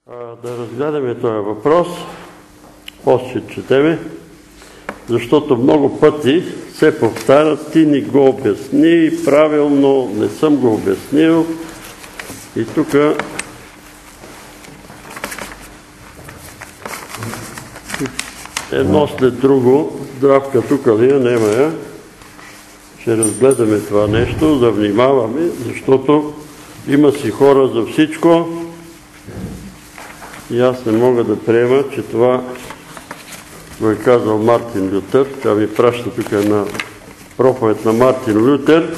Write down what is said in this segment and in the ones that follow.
Да разгледаме този въпрос, после четеме, защото много пъти се повтарят, ти ни го обясни правилно, не съм го обяснил. И тук едно след друго, Здравка тук ли е, нема я, ще разгледаме това нещо, да внимаваме, защото има си хора за всичко и аз не мога да приема, че това го е казал Мартин Лютер. Тя ми праща тук една проповед на Мартин Лютер.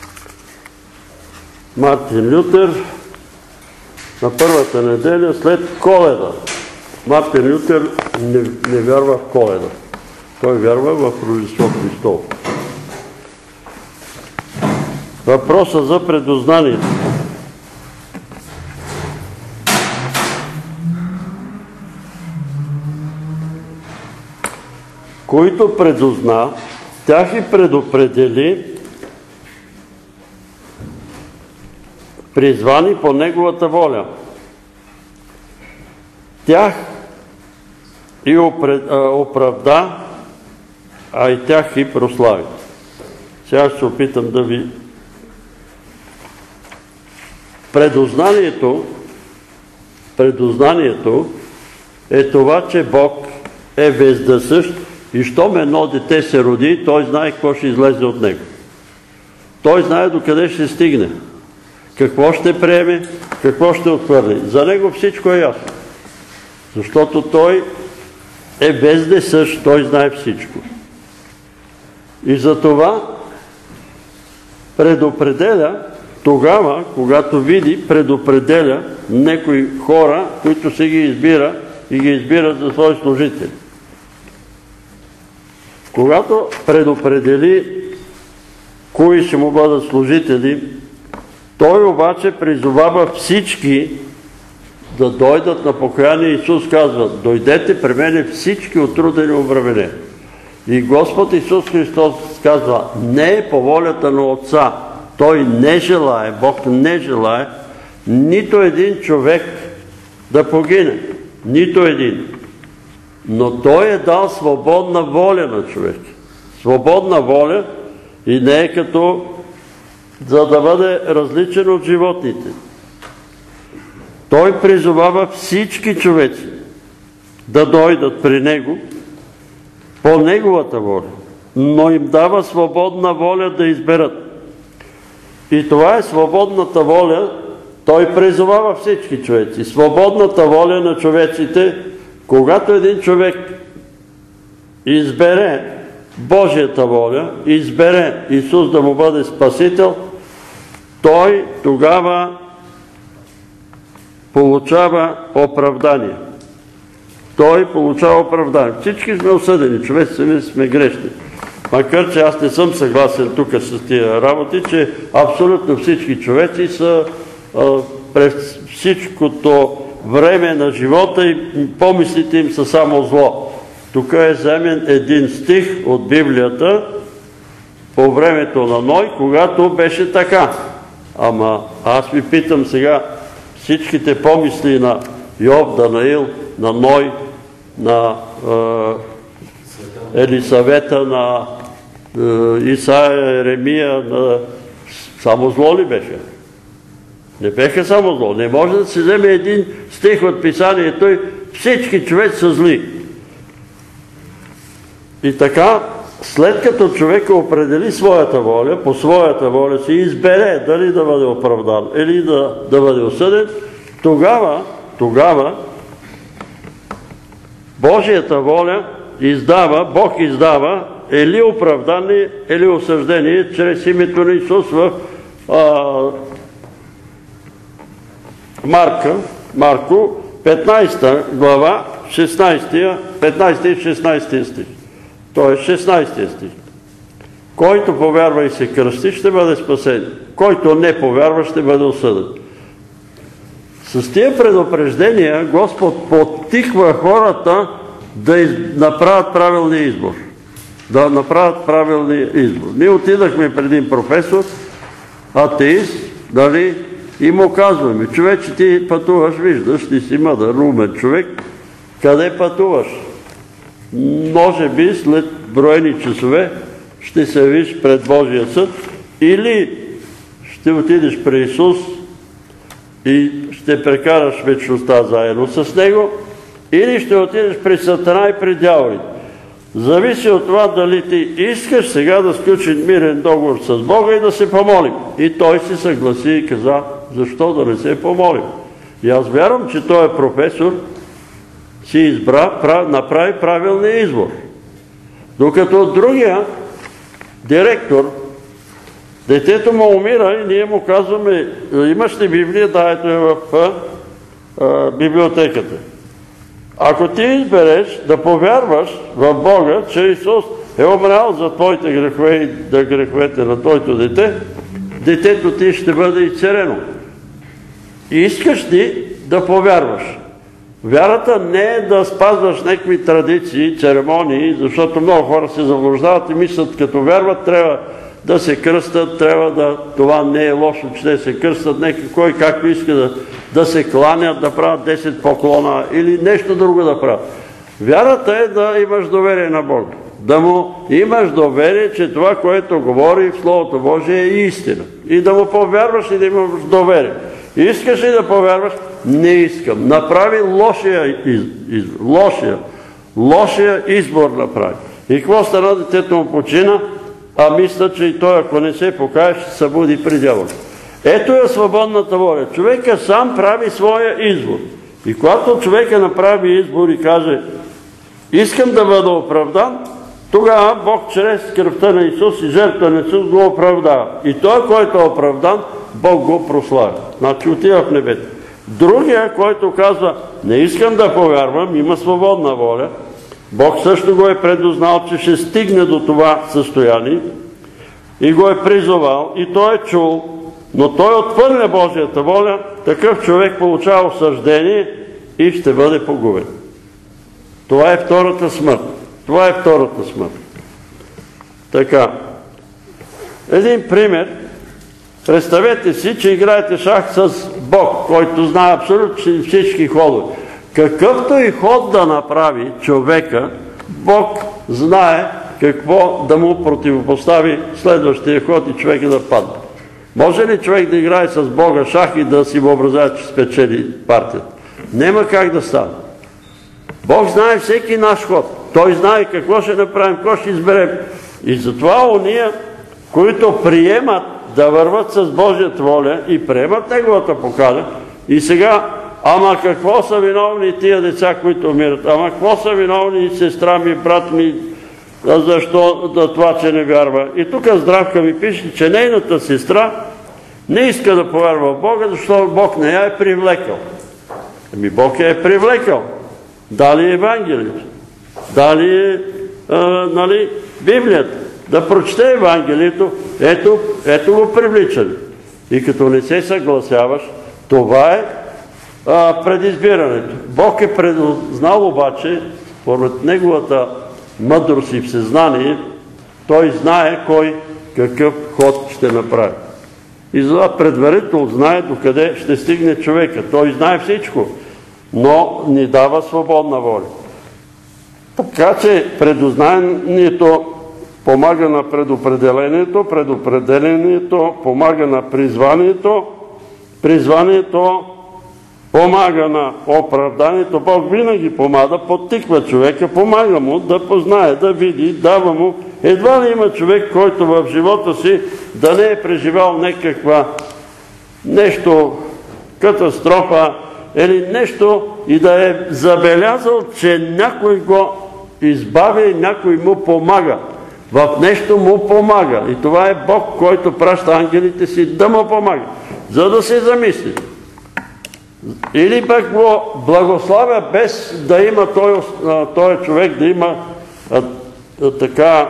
Мартин Лютер на първата неделя след Коледа. Мартин Лютер не вярва в Коледа. Той вярва в Рождество Христово. Въпроса за предознанието. Който предозна, тях и предопредели, призвани по неговата воля. Тях и оправда, а и тях и прослави. Сега ще се опитам да ви... Предознанието е това, че Бог е вездесъщ и щом едно дете се роди, той знае какво ще излезе от него. Той знае докъде ще стигне, какво ще приеме, какво ще отхвърли. За него всичко е ясно. Защото той е вездесъщ, той знае всичко. И затова предопределя тогава, когато види, предопределя някои хора, които се ги избира и ги избира за свои служители. Когато предопредели кои ще му бъдат служители, той обаче призовава всички да дойдат на покаяние. Исус казва: дойдете при мене всички отрудени и обременени. И Господ Исус Христос казва: не е по волята на Отца. Той не желае, Бог не желае нито един човек да погине. Нито един. Но Той е дал свободна воля на човек. Свободна воля и не е като за да бъде различен от животните. Той призовава всички човеци да дойдат при Него по Неговата воля, но им дава свободна воля да изберат. И това е свободната воля. Той призовава всички човеци. Свободната воля на човеците, когато един човек избере Божията воля, избере Исус да му бъде Спасител, той тогава получава оправдание. Той получава оправдание. Всички сме осъдени, човеци сме грешни. Макар че аз не съм съгласен тук с тия работи, че абсолютно всички човеци са през всичкото време на живота и помислите им са само зло. Тук е вземен един стих от Библията по времето на Ной, когато беше така. Ама аз ви питам сега, всичките помисли на Йов, Данаил, на Ной, на Елисавета, на Исаия, Еремия, само зло ли беше? Не беха само зло. Не може да се вземе един стих от Писанието и всички човеци са зли. И така, след като човек определи своята воля, по своята воля си избере дали да бъде оправдан или да бъде осъден, тогава Божията воля Бог издава или оправдание, или осъждение чрез името на Исус в Марко 15 глава 15 и 16 стих. То е 16 стих. Който повярва и се кръсти, ще бъде спасен. Който не повярва, ще бъде осъден. С тия предупреждения Господ подтиква хората да направят правилния избор. Да направят правилния избор. Ние отидахме преди един професор, атеист, и му казваме: човече, ти пътуваш, виждаш, ти си мъдър, умен човек, къде пътуваш? Може би след броени часове ще се явиш пред Божия съд, или ще отидеш при Исус и ще прекараш вечността заедно с Него, или ще отидеш при Сатана и при дяволите. Зависи от това дали ти искаш сега да сключиш мирен договор с Бога и да се помолим. И той се съгласи и каза: защо да не се помолим? И аз вярвам, че той е професор, си избра, направи правилния избор. Докато другия директор, детето му умира и ние му казваме: имаш ли Библия? Да, ето е в библиотеката. Ако ти избереш да повярваш в Бога, че Исус е умрял за твоите грехове и да греховете на твоето дете, детето ти ще бъде изцелено. И искаш ли да повярваш? Вярата не е да спазваш някакви традиции, церемонии, защото много хора се заблуждават и мислят, като вярват, трябва да се кръстат, това не е лошо, че те се кръстат, кой както иска да се кланят, да правят 10 поклона или нещо друго да правят. Вярата е да имаш доверие на Бога. Да му имаш доверие, че това, което говори в Словото Божие, е истина. И да му повярваш и да имаш доверие. Искаш ли да повярваш? Не искам. Направи лошия избор направи. И какво стана? Детето му почина, а мисля, че и той, ако не се покаже, ще се събуди при дявола. Ето е свободната воля. Човека сам прави своя избор. И когато човека направи избор и каже: искам да бъда оправдан, тогава Бог чрез кръвта на Исус и жертва на Исус го оправдава. И той, който е оправдан, Бог го прославя. Значи отива в небето. Другия, който казва: не искам да повярвам, има свободна воля, Бог също го е предузнал, че ще стигне до това състояние и го е призовал и той е чул, но той отхвърля Божията воля, такъв човек получава осъждение и ще бъде погубен. Това е втората смърт. Така. Един пример. Представете си, че играете шах с Бог, който знае абсолютно всички ходове. Какъвто и ход да направи човека, Бог знае какво да му противопостави следващия ход и човека да падне. Може ли човек да играе с Бога шах и да си въобразява, че спечели партията? Нема как да стане. Бог знае всеки наш ход. Той знае какво ще направим, какво ще изберем. И затова ония, които приемат да върват с Божията воля и приемат Неговата покана, и сега: ама какво са виновни тия деца, които умират? Ама какво са виновни сестра ми, брат ми, защо да това, че не вярва? И тук Здравка ми пише, че нейната сестра не иска да повярва в Бога, защото Бог не я е привлекал. Ами Бог я е привлекал. Дали Евангелието, дали Библията. Да прочете Евангелието, ето го привличане. И като не се съгласяваш, това е предизбирането. Бог е предузнал обаче, според Неговата мъдрост и всезнание, Той знае кой какъв ход ще направи. И затова предварително знае докъде ще стигне човека. Той знае всичко, но ни дава свободна воля. Така че предузнанието помага на предопределението, предопределението помага на призванието, призванието помага на оправданието. Бог винаги помага, подтиква човека, помага му да познае, да види, дава му. Едва ли има човек, който в живота си да не е преживял някаква нещо, катастрофа или нещо и да е забелязал, че някой го избавя и някой му помага. В нещо му помага. И това е Бог, който праща ангелите си да му помага, за да се замисли. Или пък го благославя без да има този човек, да има така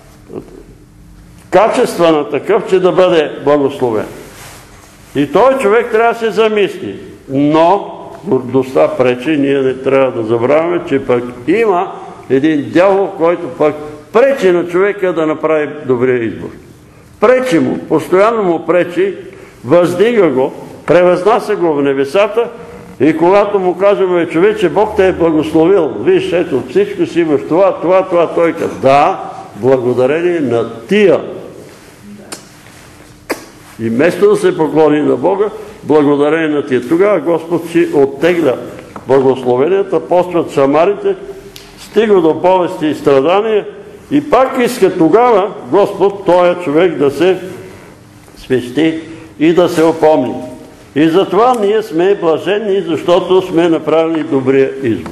качества на такъв, че да бъде благословен. И този човек трябва да се замисли. Но гордостта пречи, ние не трябва да забравяме, че пък има един дявол, който пък пречи на човека да направи добрия избор. Пречи му, постоянно му пречи, въздига го, за да се замисли. И този човек трябва да се замисли. Но гордостта пречи, ние не трябва да забравяме, че пък има един дявол, който пък пречи на човека да направи добрия избор. Пречи му, постоянно му пречи, въздига го, за да се замисли. И този човек трябва да се замисли. превъзнася го в небесата и когато му казваме, човече, Бог те е благословил, виж, ето, всичко си имаш това, той казва, да, благодарение на тия. И вместо да се поклони на Бога, благодарение на тия. Тогава Господ си оттегля благословенията, почват шамарите, стига до болести и страдания и пак иска тогава Господ, този човек, да се свещи и да се опомни. И затова ние сме блаженни, защото сме направили добрия избор.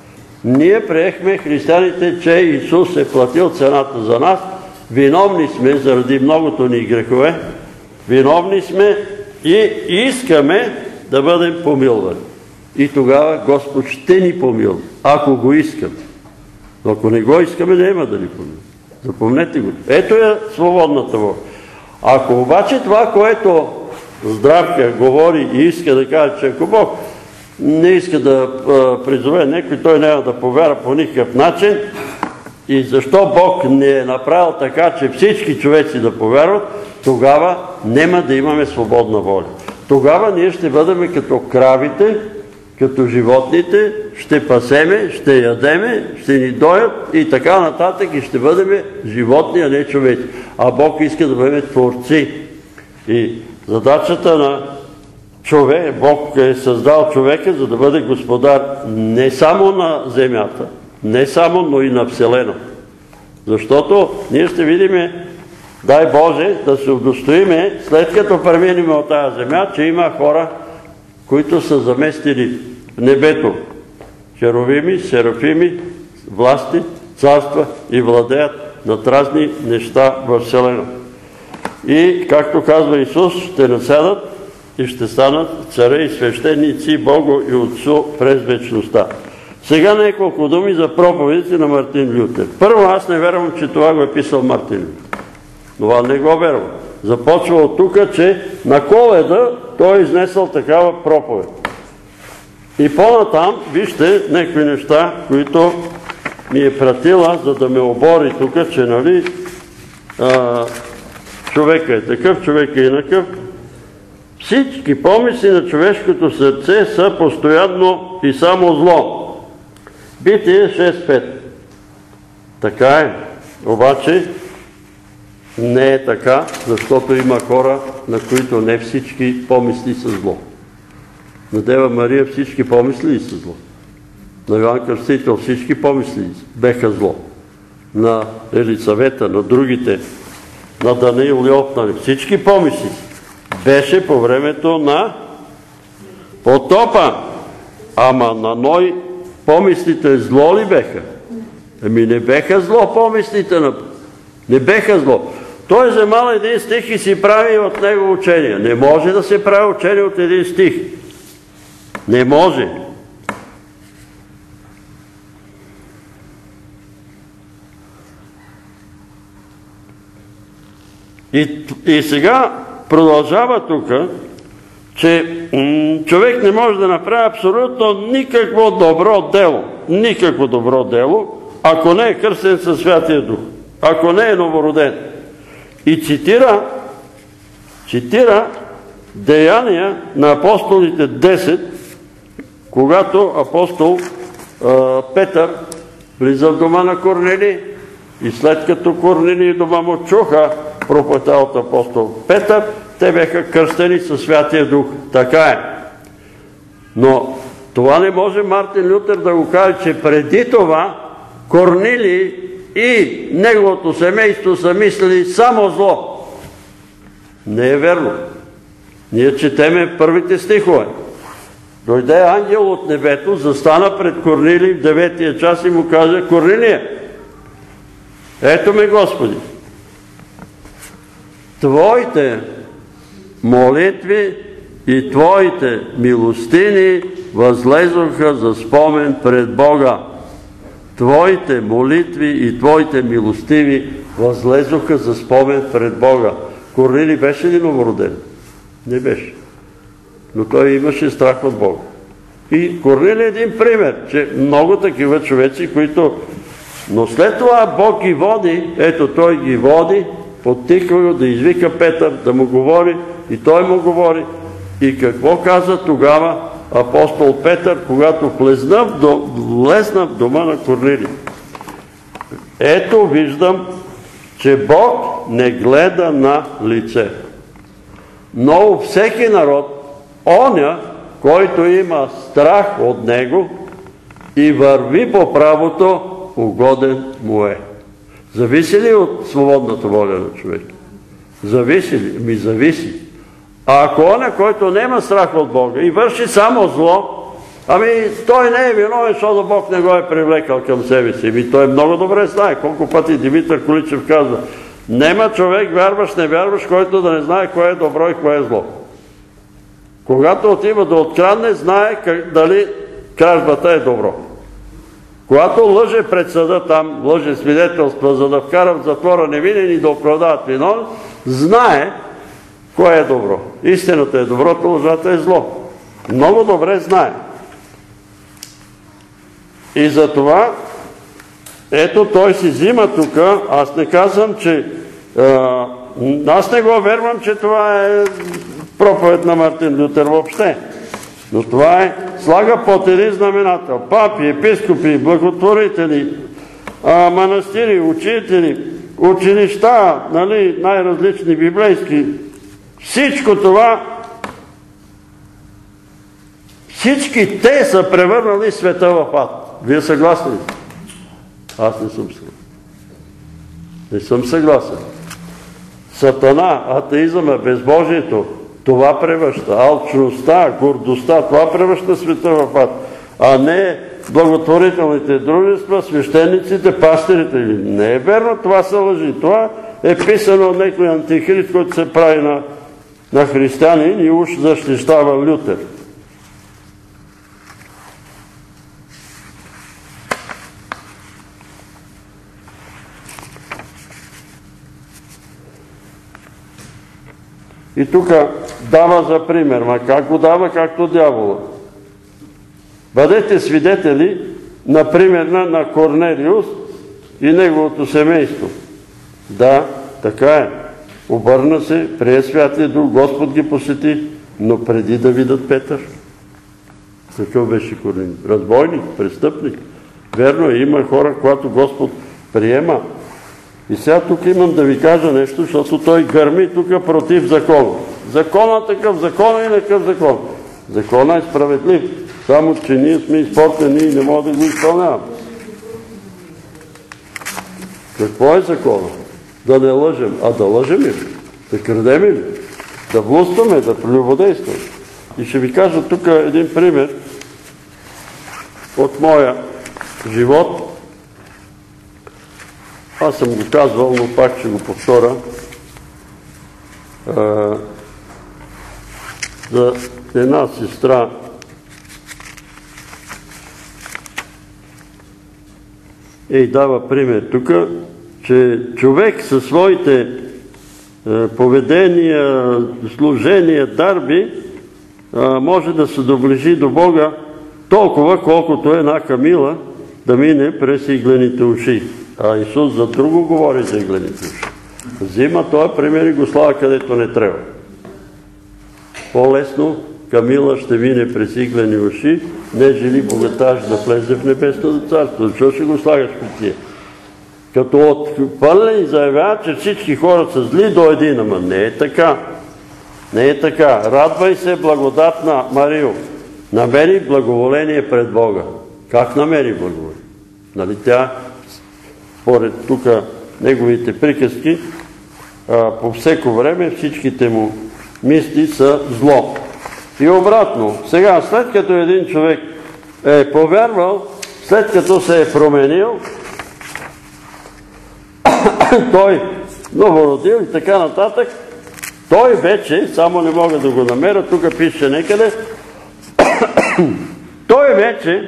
Ние приехме християните, че Исус е платил цената за нас, виновни сме заради многото ни грехове, виновни сме и искаме да бъдем помилвани. И тогава Господ ще ни помилва, ако го искаме. Но ако не го искаме, няма да ни помилва. Запомнете го. Ето е свободната воля. Ако обаче това, което Здравка говори и иска да каже, че ако Бог не иска да призове някой, той няма да повярва по никакъв начин, и защо Бог не е направил така, че всички човеци да повярват, тогава няма да имаме свободна воля. Тогава ние ще бъдем като кравите, като животните, ще пасеме, ще ядеме, ще ни доят и така нататък и ще бъдем животни, а не човеци. А Бог иска да бъдем творци. И задачата на човек, Бог е създал човека, за да бъде господар не само на земята, не само, но и на Вселената. Защото ние ще видим, дай Боже, да се удостоиме, след като преминем от тази земя, че има хора, които са заместили небето. Черувими, серафими, власти, царства и владеят над разни неща в Вселената. И, както казва Исус, ще насядат и ще станат царе и свещеници Богу и Отцу през вечността. Сега няколко думи за проповедите на Мартин Лютер. Първо, аз не вярвам, че това го е писал Мартин Лютер. Това не го вярвам. Започва от тук, че на Коледа той е изнесъл такава проповед. И по-натам, вижте някои неща, които ми е пратила, за да ме обори тук, че нали човека е такъв, човека е инакъв. Всички помисли на човешкото сърце са постоянно и само зло. Битие 6.5. Така е. Обаче не е така, защото има хора, на които не всички помисли са зло. На Дева Мария всички помисли са зло. На Йоан Кръстител всички помисли беха зло. На Елисавета, на другите, на Даниил Йов, всички помисли. Беше по времето на потопа. Ама на Ной помислите зло ли беха? Ами не беха зло помислите. Не беха зло. Той вземал един стих и си прави от него учение. Не може да се прави учение от един стих. Не може. И сега продължава тук, че човек не може да направи абсолютно никакво добро дело. Никакво добро дело, ако не е кръстен със Святия Дух. Ако не е новороден. И цитира Деяния на апостолите 10, когато апостол Петър влиза в дома на Корнелий и след като Корнелий и дома му чуха проповедта от апостол Петър, те бяха кръстени със Святия Дух. Така е. Но това не може Мартин Лютер да го каже, че преди това Корнелий и неговото семейство са мислили само зло. Не е верно. Ние четеме първите стихове. Дойде ангел от небето, застана пред Корнелий в 9-тия час и му каза: Корнелие, ето ме, Господи, Твоите молитви и Твоите милостини възлезоха за спомен пред Бога. Твоите молитви и Твоите милостиви възлезоха за спомен пред Бога. Корнелий беше ли новороден? Не беше. Но той имаше страх от Бога. И Корнелий е един пример, че много такива човеци, които... Но след това Бог ги води, ето той ги води, подтиква го да извика Петър, да му говори, и той му говори. И какво каза тогава апостол Петър, когато влезна в дома на Корнилий? Ето виждам, че Бог не гледа на лице. Но всеки народ, оня, който има страх от него и върви по правото, угоден му е. Зависи ли от свободната воля на човек? Зависи ли? Ми зависи. А ако оня, който няма страх от Бога и върши само зло, той не е виновен, защото Бог не го е привлекал към себе си. Той много добре знае. Колко пъти Димитър Количев казва: нема човек, вярваш, не вярваш, който да не знае кое е добро и кое е зло. Когато отива да открадне, знае дали кражбата е добро. Когато лъже пред съда там, лъже свидетелства, за да вкара в затвора невинен и да оправдават виновен, знае кое е добро. Истината е доброто, лъжата е зло. Много добре знае. И затова, ето той си взима тук, аз не казвам, че... аз не го вервам, че това е проповед на Мартин Лютер въобще. Но това е, слага под един знаменател. Папи, епископи, благотворители, манастири, учители, училища, най-различни библейски. Всичко това, всички те са превърнали света в ад. Вие съгласни ли? Аз не съм съгласен. Не съм съгласен. Сатана, атеизъма, безбожието, това превръща. Алчността, гордостта, това превръща света в ад. А не благотворителните дружества, свещениците, пастирите. Не е верно, това са лъжи. Това е писано от някой антихрист, който се прави на християнин и уж защищава Лютер. И тук дава за пример, ма как го дава, както дявола. Бъдете свидетели, например, на Корнелиус и неговото семейство. Да, така е. Обърна се, прие Святия Дух, Господ ги посети, но преди да видят Петър. Какъв беше Корнелиус? Разбойник, престъпник. Верно е, има хора, когато Господ приема. И сега тук имам да ви кажа нещо, защото той гърми тук против закона. Закона такъв, закона и такъв закон. Закона е справедлив, само че ние сме изпортени и не можем да го изпълняваме. Какво е закона? Да не лъжем. А да лъжем ли? Да крадем ли? Да блудстваме, да прелюбодействаме. И ще ви кажа тук един пример от моя живот. Аз съм го казвал, но пак ще го повторя. За една сестра и дава пример тук, че човек със своите поведения, служения, дарби може да се доближи до Бога толкова, колкото една камила да мине през иглените уши. А Исус за друго говори за иглените уши. Взима този пример и го слага където не трябва. По-лесно камила ще мине през иглени уши, нежели богаташ да влезе в небесното царство. Защо ще го слагаш в тия? Като отпълнен заявява, че всички хора са зли до един, ама не е така. Не е така. Радвай се, благодатна Марио. Намери благоволение пред Бога. Как намери благоволение? Нали тя, според тук неговите приказки, по всеко време всичките му мисли са зло. И обратно, сега, след като един човек е повярвал, след като се е променил, той новородил и така нататък, той вече, само не мога да го намеря, тук пише некъде, той вече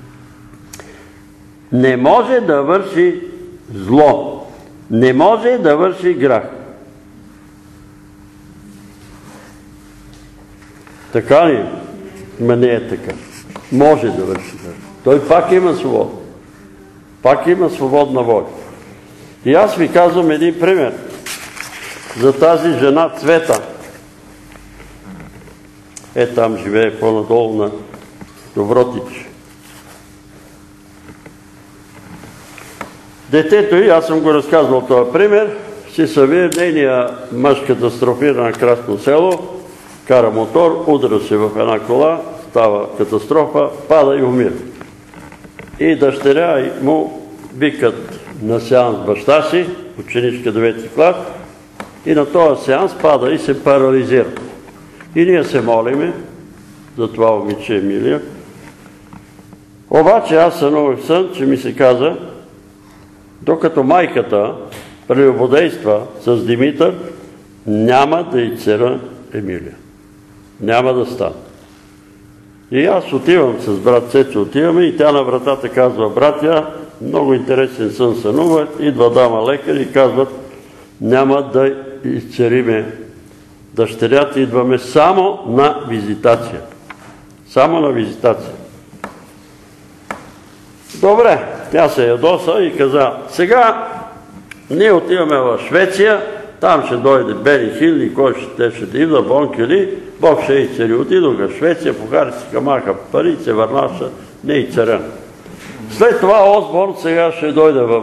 не може да върши зло, не може да върши грях. Така ли? Ма не е така. Може да върши грях. Той пак има свобода. Пак има свободна воля. И аз ви казвам един пример за тази жена Цвета. там живее по-надолу на Добротич. Детето й, аз съм го разказвал този пример, си събира, нейния мъж катастрофира на Красно село, кара мотор, удра се в една кола, става катастрофа, пада и умира. И дъщеря му викат на сеанс баща си, ученичка 9 клас, и на този сеанс пада и се парализира. И ние се молиме за това момиче Емилия. Обаче аз сънувах сън, че ми се каза, докато майката прелюбодейства с Димитър, няма да изцера Емилия. Няма да стане. И аз отивам с брат Цецо, отиваме и тя на вратата казва, братя, много интересен сън сънува, идва дама лекар и казват, няма да изцериме дъщерята, идваме само на визитация. Само на визитация. Добре, тя се ядоса и каза, сега ние отиваме в Швеция, там ще дойде Бени Хил и кой ще да идва, Бонкели, Бог ще изцери. Отидоха в Швеция, покари си камаха пари, се върнаша, не и царен. След това Осборн сега ще дойде в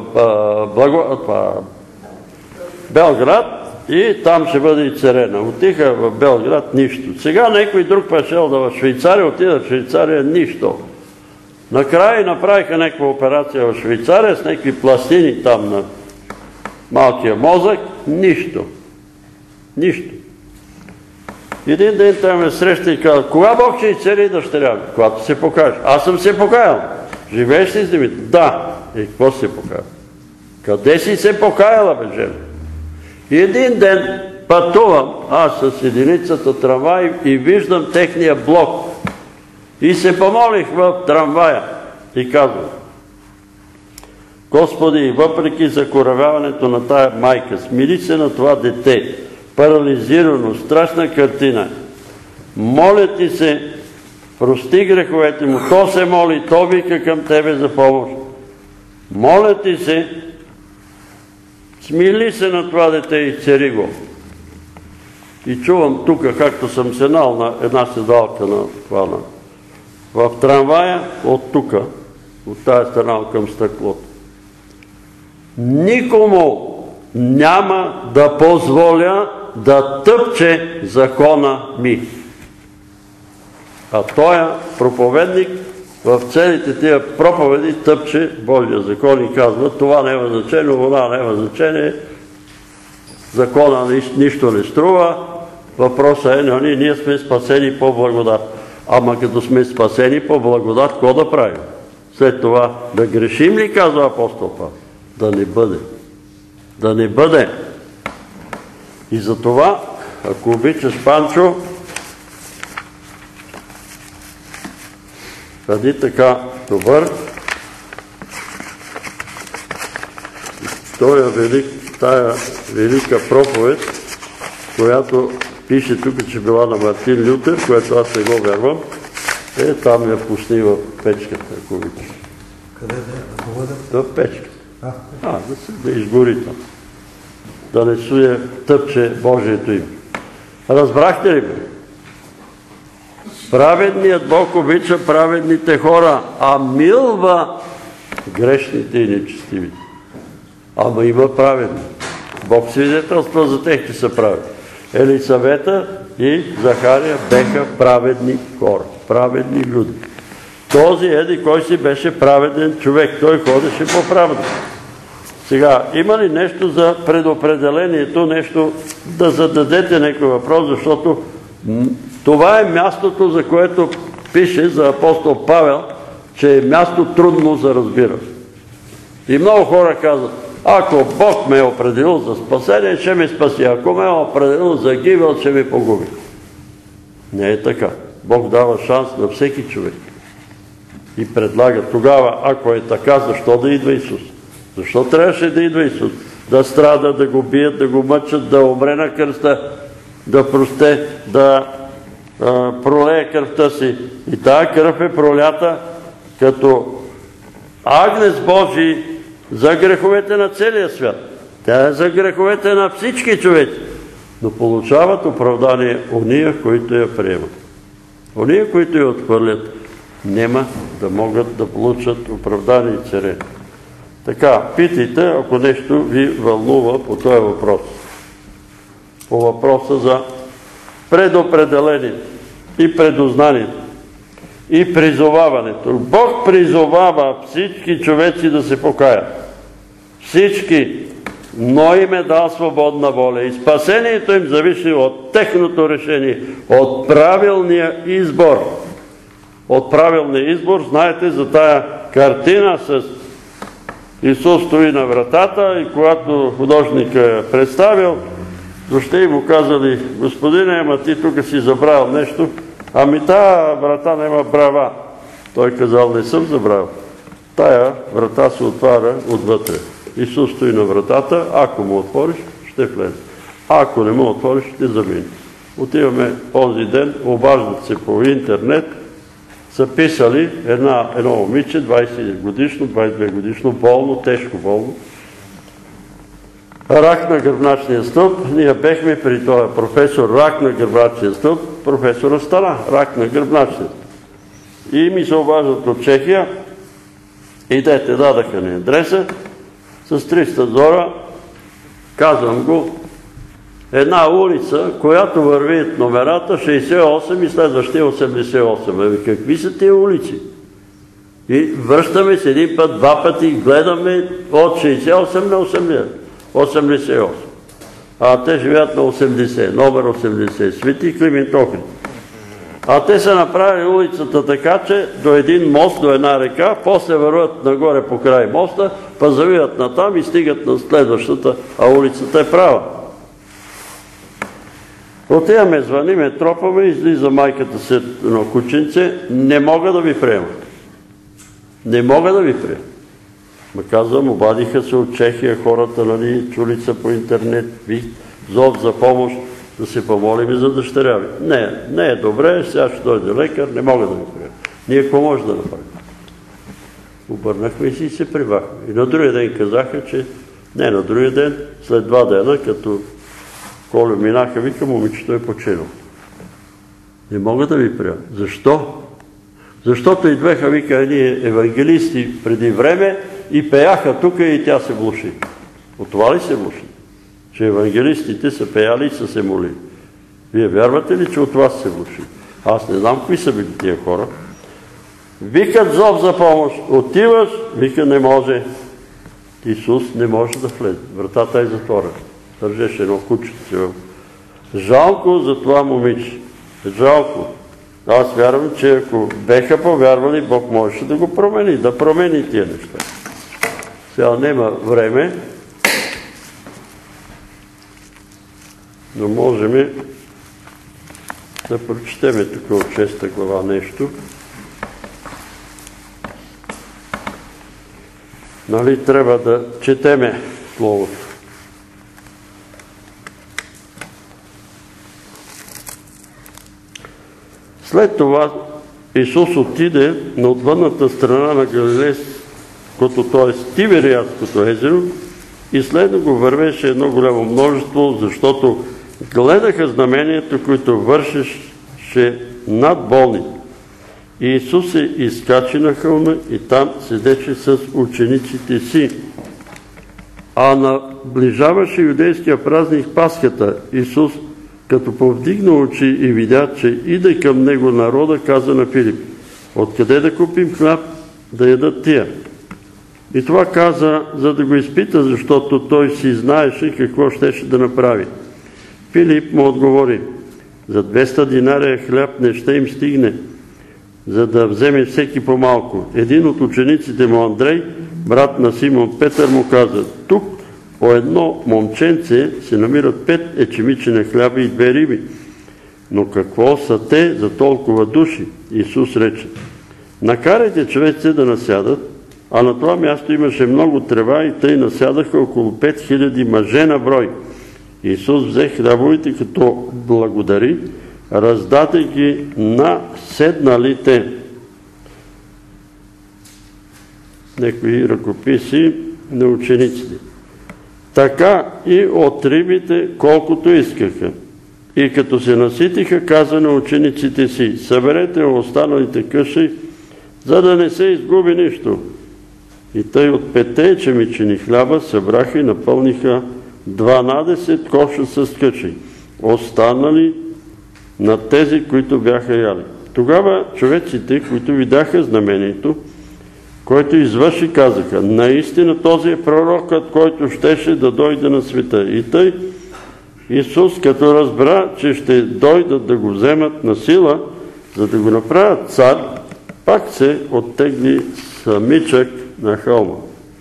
Белград и там ще бъде и царена. Отиха в Белград, нищо. Сега някой друг пешел да в Швейцария, отида в Швейцария, нищо. Накрая направиха някаква операция в Швейцария с някакви пластини там на малкия мозък, нищо. Нищо. Един ден там ме среща и каза, кога Бог ще изцели дъщеря? Когато се покаже. Аз съм се покаял. Живееш ли с Димитър? Да. И какво се покаял? Къде си се покаяла, бе, жена? И един ден пътувам аз с единицата трамвай и виждам техния блок. И се помолих в трамвая и казвам, Господи, въпреки закоравяването на тая майка, смири се на това дете, парализирано, страшна картина. Моля ти се, прости греховете му, то се моли, то вика към тебе за помощ. Моля ти се, смили се на това дете и цари го. И чувам тук, както съм седнал на една седалка на това, в трамвая, от тук, от тая страна към стъклото. Никому няма да позволя да тъпче закона ми. А тоя проповедник в целите тия проповеди тъпче Божия закон и казва, това няма значение, това няма значение, закона нищо не струва, въпросът е, ние сме спасени по благодат. Ама като сме спасени по благодат, какво да правим? След това да грешим ли, казва апостол Павел? Да не бъде. Да не бъде. И за това, ако обичаш, Панчо, бъди така добър. Тая велика проповед, която пише тук, че била на Мартин Лютер, което аз не го вярвам, там я пусни в печката, ако обичаш. Къде да? В печката. Да изгори там. Да не суе тъпче Божието име. Разбрахте ли ме? Праведният Бог обича праведните хора, а милва грешните и нечестивите. Ама има праведни. Бог свидетелства за тех, че са праведни. Елисавета и Захария беха праведни хора, праведни люди. Този еди кой си беше праведен човек, той ходеше по правда. Сега, има ли нещо за предопределението, нещо да зададете някой въпрос, защото това е мястото, за което пише за апостол Павел, че е място трудно за разбиране. И много хора казват, ако Бог ме е определил за спасение, ще ме спаси. Ако ме е определил за гибел, ще ме погуби. Не е така. Бог дава шанс на всеки човек. И предлага тогава, ако е така, защо да идва Исус? Защо трябваше да идва Исус? Да страда, да го бият, да го мъчат, да умре на кръста, да просте, да пролее кръвта си. И тая кръв е пролята като агнец Божий за греховете на целия свят. Тя е за греховете на всички човеци. Но получават оправдание ония, които я приемат. Ония, които я отхвърлят, няма да могат да получат оправдание и царе. Така, питайте, ако нещо ви вълнува по този въпрос. По въпроса за предопределение и предознанието и призоваването. Бог призовава всички човеци да се покаят. Всички, но им е дал свободна воля и спасението им зависи от техното решение, от правилния избор. От правилния избор, знаете за тая картина с Исус стои на вратата и когато художника я представил, дошли и му казали: Господине, ама ти тук си забравил нещо, ами тая врата няма брава. Той казал: не съм забравил. Тая врата се отваря отвътре. Исус стои на вратата, ако му отвориш, ще влезе. Ако не му отвориш, ще замине. Отиваме този ден, обаждат се по интернет, са писали едно момиче, 20 годишно, 22 годишно, болно, тежко болно. Рак на гръбначния стълб. Ние бехме при този професор, рак на гръбначния стълб, професора стана, рак на гръбначния стълб. И ми се обаждат от Чехия, идете, дадаха ни адреса, с 300 зора, казвам го, една улица, която върви номерата 68 и следващия 88. Какви са тия улици? И връщаме се един път, два пъти, гледаме от 68 на 88. А те живеят на 80, номер 80, Свети Климент Охрид. А те са направили улицата така, че до един мост, до една река, после върват нагоре по край моста, па завиват натам и стигат на следващата, а улицата е права. Отиваме, звъниме, тропаме, излиза майката с едно кученце, не мога да ви приемат. Не мога да ви приемат. Ма казвам, обадиха се от Чехия хората, нали, чули са по интернет, зов за помощ, да се помолим за дъщеря ви. Не е добре, сега ще дойде лекар, не мога да ви приемат. Ние какво може да направим? Обърнахме си и се прибахме. И на другия ден казаха, че не на другия ден, след 2 дена, като Колю минаха, вика, момичето е починало. Не мога да ви приемат. Защо? Защото идваха, вика, едни евангелисти преди време и пеяха тук и тя се влуши. От това ли се влуши? Че евангелистите са пеяли и са се молили. Вие вярвате ли, че от вас се влуши? Аз не знам кои са били тия хора. Викат зов за помощ. Отиваш, вика, не може. Исус не може да влезе. Вратата е затворена. Държеше едно кученце. Жалко за това момиче. Жалко. Аз вярвам, че ако беха повярвали, Бог можеше да го промени, да промени тия неща. Сега няма време, но можем да прочетеме тук от 6 глава нещо. Нали трябва да четеме Словото. След това Исус отиде на отвъдната страна на Галилейското, т.е. Тивериадското езеро, и след го вървеше едно голямо множество, защото гледаха знамението, което вършеше над болните. И Исус се изкачи на хълма и там седеше с учениците си. А наближаваше юдейския празник Пасхата. Исус, като повдигна очи и видя, че иде към него народа, каза на Филип: откъде да купим хляб да ядат тия? И това каза, за да го изпита, защото той си знаеше какво щеше да направи. Филип му отговори: за 200 динария хляб не ще им стигне, за да вземе всеки по-малко. Един от учениците му, Андрей, брат на Симон Петър, му каза: тук по едно момченце се намират 5 ечемичена хляба и 2 риби. Но какво са те за толкова души? Исус рече: накарайте човеците да насядат. А на това място имаше много трева и тъй насядаха около 5000 мъже на брой. Исус взе хлябовете, като благодари, раздаде ги на седналите. Некои ръкописи на учениците. Така и от рибите, колкото искаха. И като се наситиха, каза на учениците си: съберете останалите къщи, за да не се изгуби нищо. И тъй от 5 ечемични хляба събраха и напълниха 12 коша с къщи, останали на тези, които бяха яли. Тогава човеците, които видяха знамението, който извърши, казаха: наистина този е пророкът, който щеше да дойде на света. И тъй Исус, като разбра, че ще дойдат да го вземат на сила, за да го направят цар, пак се оттегли самичък на хълма.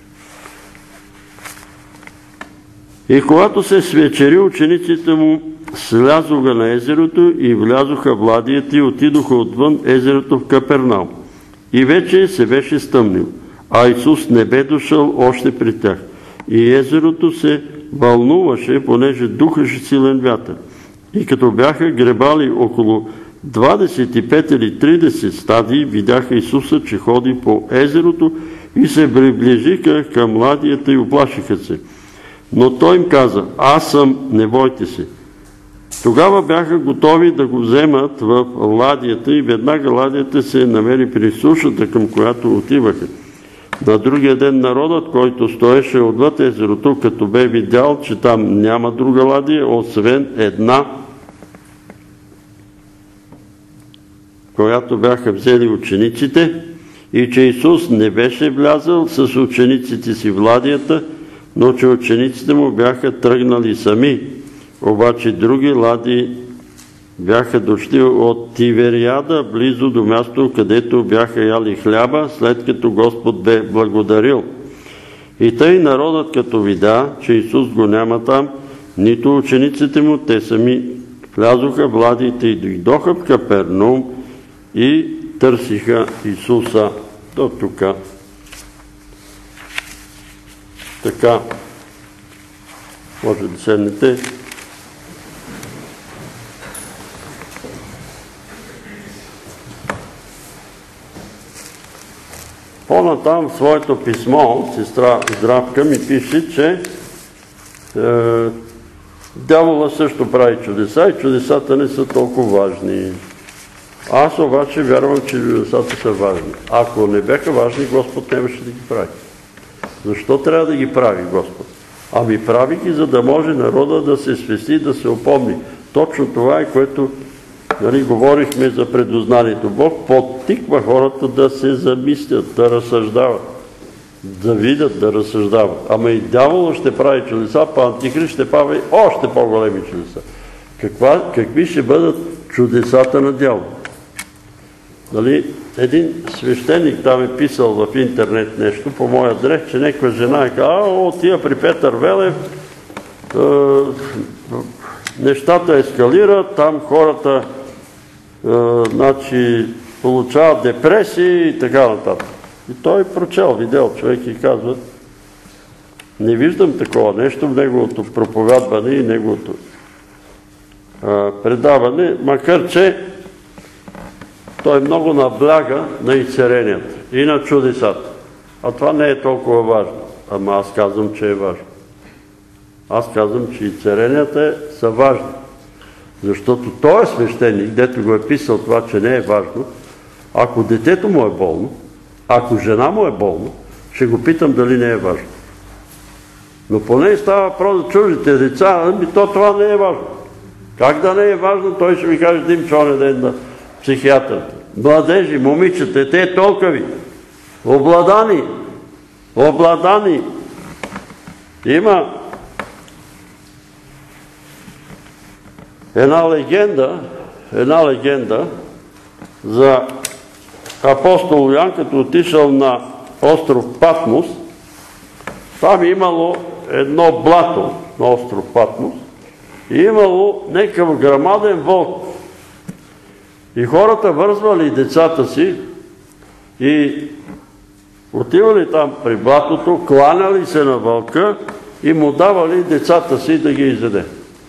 И когато се свечери, учениците му слязоха на езерото и влязоха в ладията и отидоха отвън езерото в Капернаум. И вече се беше стъмнил, а Исус не бе дошъл още при тях. И езерото се вълнуваше, понеже духаше силен вятър. И като бяха гребали около 25 или 30 стадии, видяха Исуса, че ходи по езерото и се приближиха към ладията и уплашиха се. Но той им каза: аз съм, не бойте се. Тогава бяха готови да го вземат в ладията и веднага ладията се намери при сушата, към която отиваха. На другия ден народът, който стоеше отвъд езерото, като бе видял, че там няма друга ладия, освен една, която бяха взели учениците, и че Исус не беше влязъл с учениците си в ладията, но че учениците му бяха тръгнали сами. Обаче други лади бяха дошли от Тивериада, близо до място, където бяха яли хляба, след като Господ бе благодарил. И тъй народът, като видя, че Исус го няма там, нито учениците му, те сами влязоха в ладите и дойдоха в Капернаум и търсиха Исуса. До тук. Така, може да седнете. По-натам в своето писмо сестра Здравка ми пише, че дявола също прави чудеса и чудесата не са толкова важни. Аз обаче вярвам, че чудесата са важни. Ако не бяха важни, Господ не беше да ги прави. Защо трябва да ги прави Господ? Ами прави ги, за да може народа да се свести, да се опомни. Точно това е, което говорихме за предознанието. Бог подтиква хората да се замислят, да разсъждават, да видят, да разсъждават. Ама и дявола ще прави чудеса, па Антихрист ще прави още по-големи чудеса. Какви ще бъдат чудесата на дявола? Един свещеник там е писал в интернет нещо по моя адрес, че някаква жена е казала: тия при Петър Велев нещата ескалират, там хората получават депресии и така нататък. И той прочел, видел човек и казва: не виждам такова нещо в неговото проповядване и неговото предаване, макар че той много набляга на изцеренията и на чудесата. А това не е толкова важно. Ама аз казвам, че е важно. Аз казвам, че изцеренията са важни. Защото той е свещеник, дето го е писал това, че не е важно. Ако детето му е болно, ако жена му е болна, ще го питам дали не е важно. Но поне става въпрос за чуждите деца, това не е важно. Как да не е важно, той ще ми каже: Димчо, онен ден на психиатърата. Младежи, момичета, те толкови. Обладани. Има една легенда за апостол Йоан, като отишъл на остров Патмос. Там имало едно блато на остров Патмос и имало някакъв грамаден вълк. И хората вързвали децата си и отивали там при блатото, кланяли се на вълка и му давали децата си да ги изяде.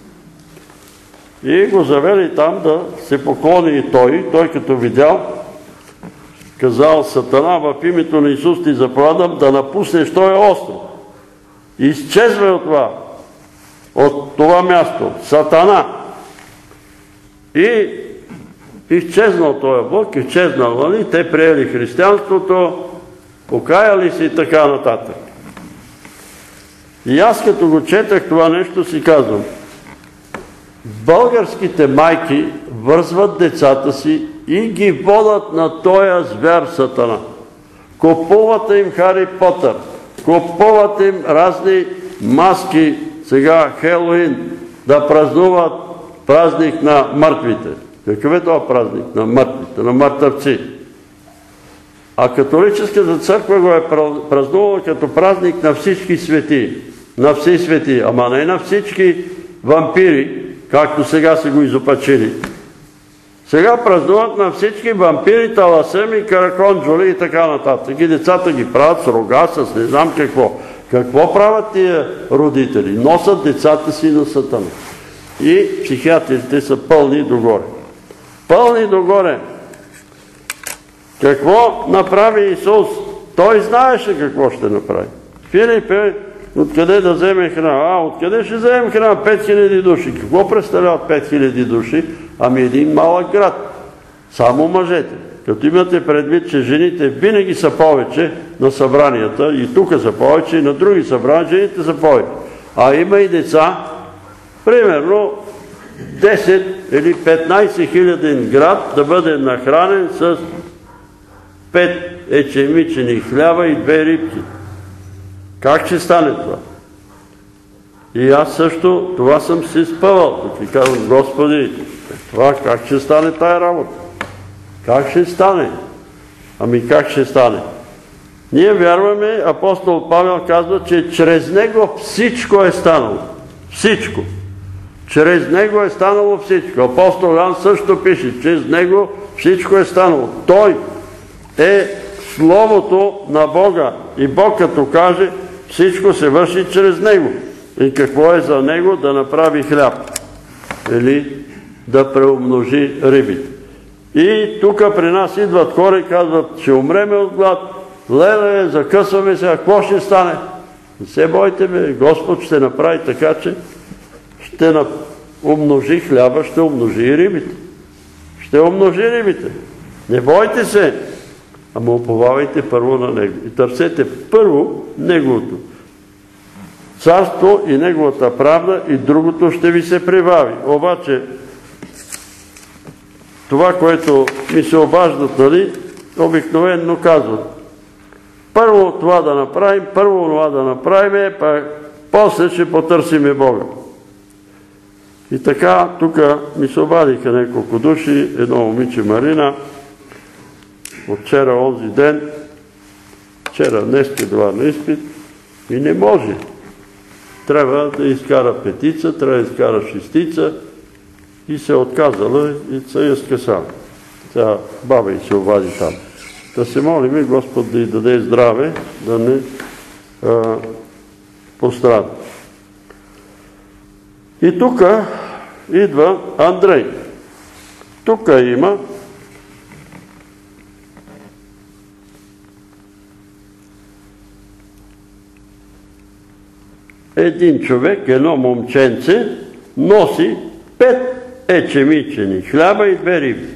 И го завели там да се поклони и той като видял, казал: Сатана, в името на Исус ти заповядам да напуснеш този остров. Изчезвай от това място. Сатана! И изчезнал този Бог, изчезнал, нали? Те приели християнството, покаяли се и така нататък. И аз като го четах това нещо си казвам, българските майки вързват децата си и ги водат на този звяр Сатана. Купуват им Хари Потър, купуват им разни маски, сега Хелоуин, да празнуват празник на мъртвите. Какъв е това празник? На мъртвите, на мъртъвци. А католическата църква го е празнувала като празник на всички свети. На всички свети, ама не на всички вампири, както сега са го изопачили. Сега празнуват на всички вампири, таласеми, караконджоли и така нататък. И децата ги правят с рога, с не знам какво. Какво правят тия родители? Носят децата си на Сатана. И психиатрите са пълни догоре. Пълни догоре. Какво направи Исус? Той знаеше какво ще направи. Филипе, откъде да вземе храна? Откъде ще вземем храна? 5000 души. Какво представляват 5000 души? Ами един малък град. Само мъжете. Като имате предвид, че жените винаги са повече на събранията, и тук са повече, и на други събрания, жените са повече. А има и деца, примерно 10 или 15 хиляден град да бъде нахранен с 5 ечемичени хляба и 2 рибки. Как ще стане това? И аз също това съм си спъвал. Тук ви казвам, Господи, това как ще стане тая работа? Как ще стане? Ами как ще стане? Ние вярваме, апостол Павел казва, че чрез него всичко е станало. Всичко. Чрез него е станало всичко. Апостол Йоан също пише, чрез него всичко е станало. Той е Словото на Бога. И Бог като каже, всичко се върши чрез него. И какво е за него? Да направи хляб. Или да преумножи рибите. И тук при нас идват хора и казват, ще умреме от глад, леле, закъсваме се, а какво ще стане? Не се бойте, бе, Господ ще направи така, че ще умножи хляба, ще умножи и рибите. Ще умножи рибите. Не бойте се, ама уповавайте първо на Него. И търсете първо Неговото царство и Неговата правда, и другото ще ви се прибави. Обаче, това, което ми се обаждат, нали, обикновено казват. Първо това да направим, първо това да направим, после ще потърсиме Бога. И така, тук ми се обадиха няколко души, едно момиче Марина, от вчера, онзи ден, вчера, днес е била на изпит, и не може. Трябва да изкара 5, трябва да изкара 6, и се отказала и се я скъсала. Тя баба й се обади там. Да се молим Господ да й даде здраве, да не пострада. И тук идва Андрей. Тук има един човек, едно момченце, носи 5 ечемичени хляба и 2 риби.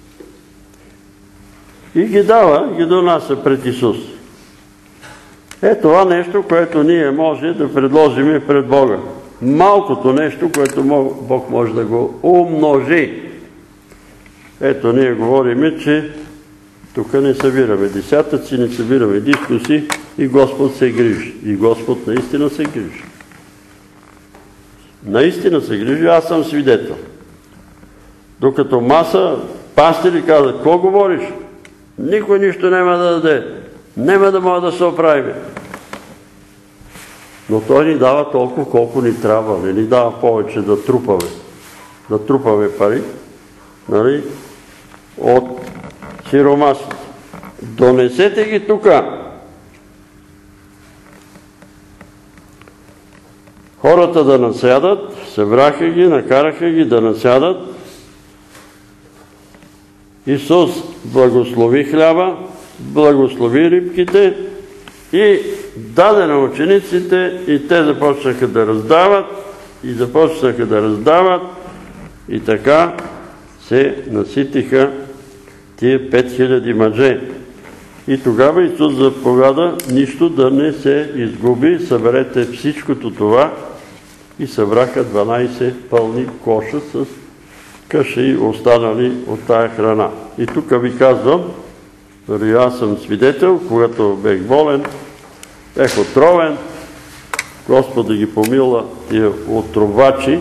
И ги дава, ги донася пред Исус. Е това нещо, което ние може да предложим пред Бога. Малкото нещо, което Бог може да го умножи. Ето, ние говорим, че тук не събираме десятъци, не събираме дискуси, и Господ се грижи. И Господ наистина се грижи. Наистина се грижи, аз съм свидетел. Докато маса, пастири казват, какво говориш? Никой нищо няма да даде. Няма да може да се оправиме. Но той ни дава толкова, колко ни трябва. Не ни дава повече да трупаме. Да трупаме пари. Нали? От сиромасите. Донесете ги тука. Хората да насядат, събраха ги, накараха ги да насядат. Исус благослови хляба, благослови рибките и даде на учениците, и те започнаха да раздават, и така се наситиха тия 5000 мъже. И тогава Исус заповяда нищо да не се изгуби, съберете всичкото това и събраха 12 пълни коша с каши останали от тая храна. И тук ви казвам, аз съм свидетел, когато бех болен, бех отровен, Господ да ги помила тия отровачи,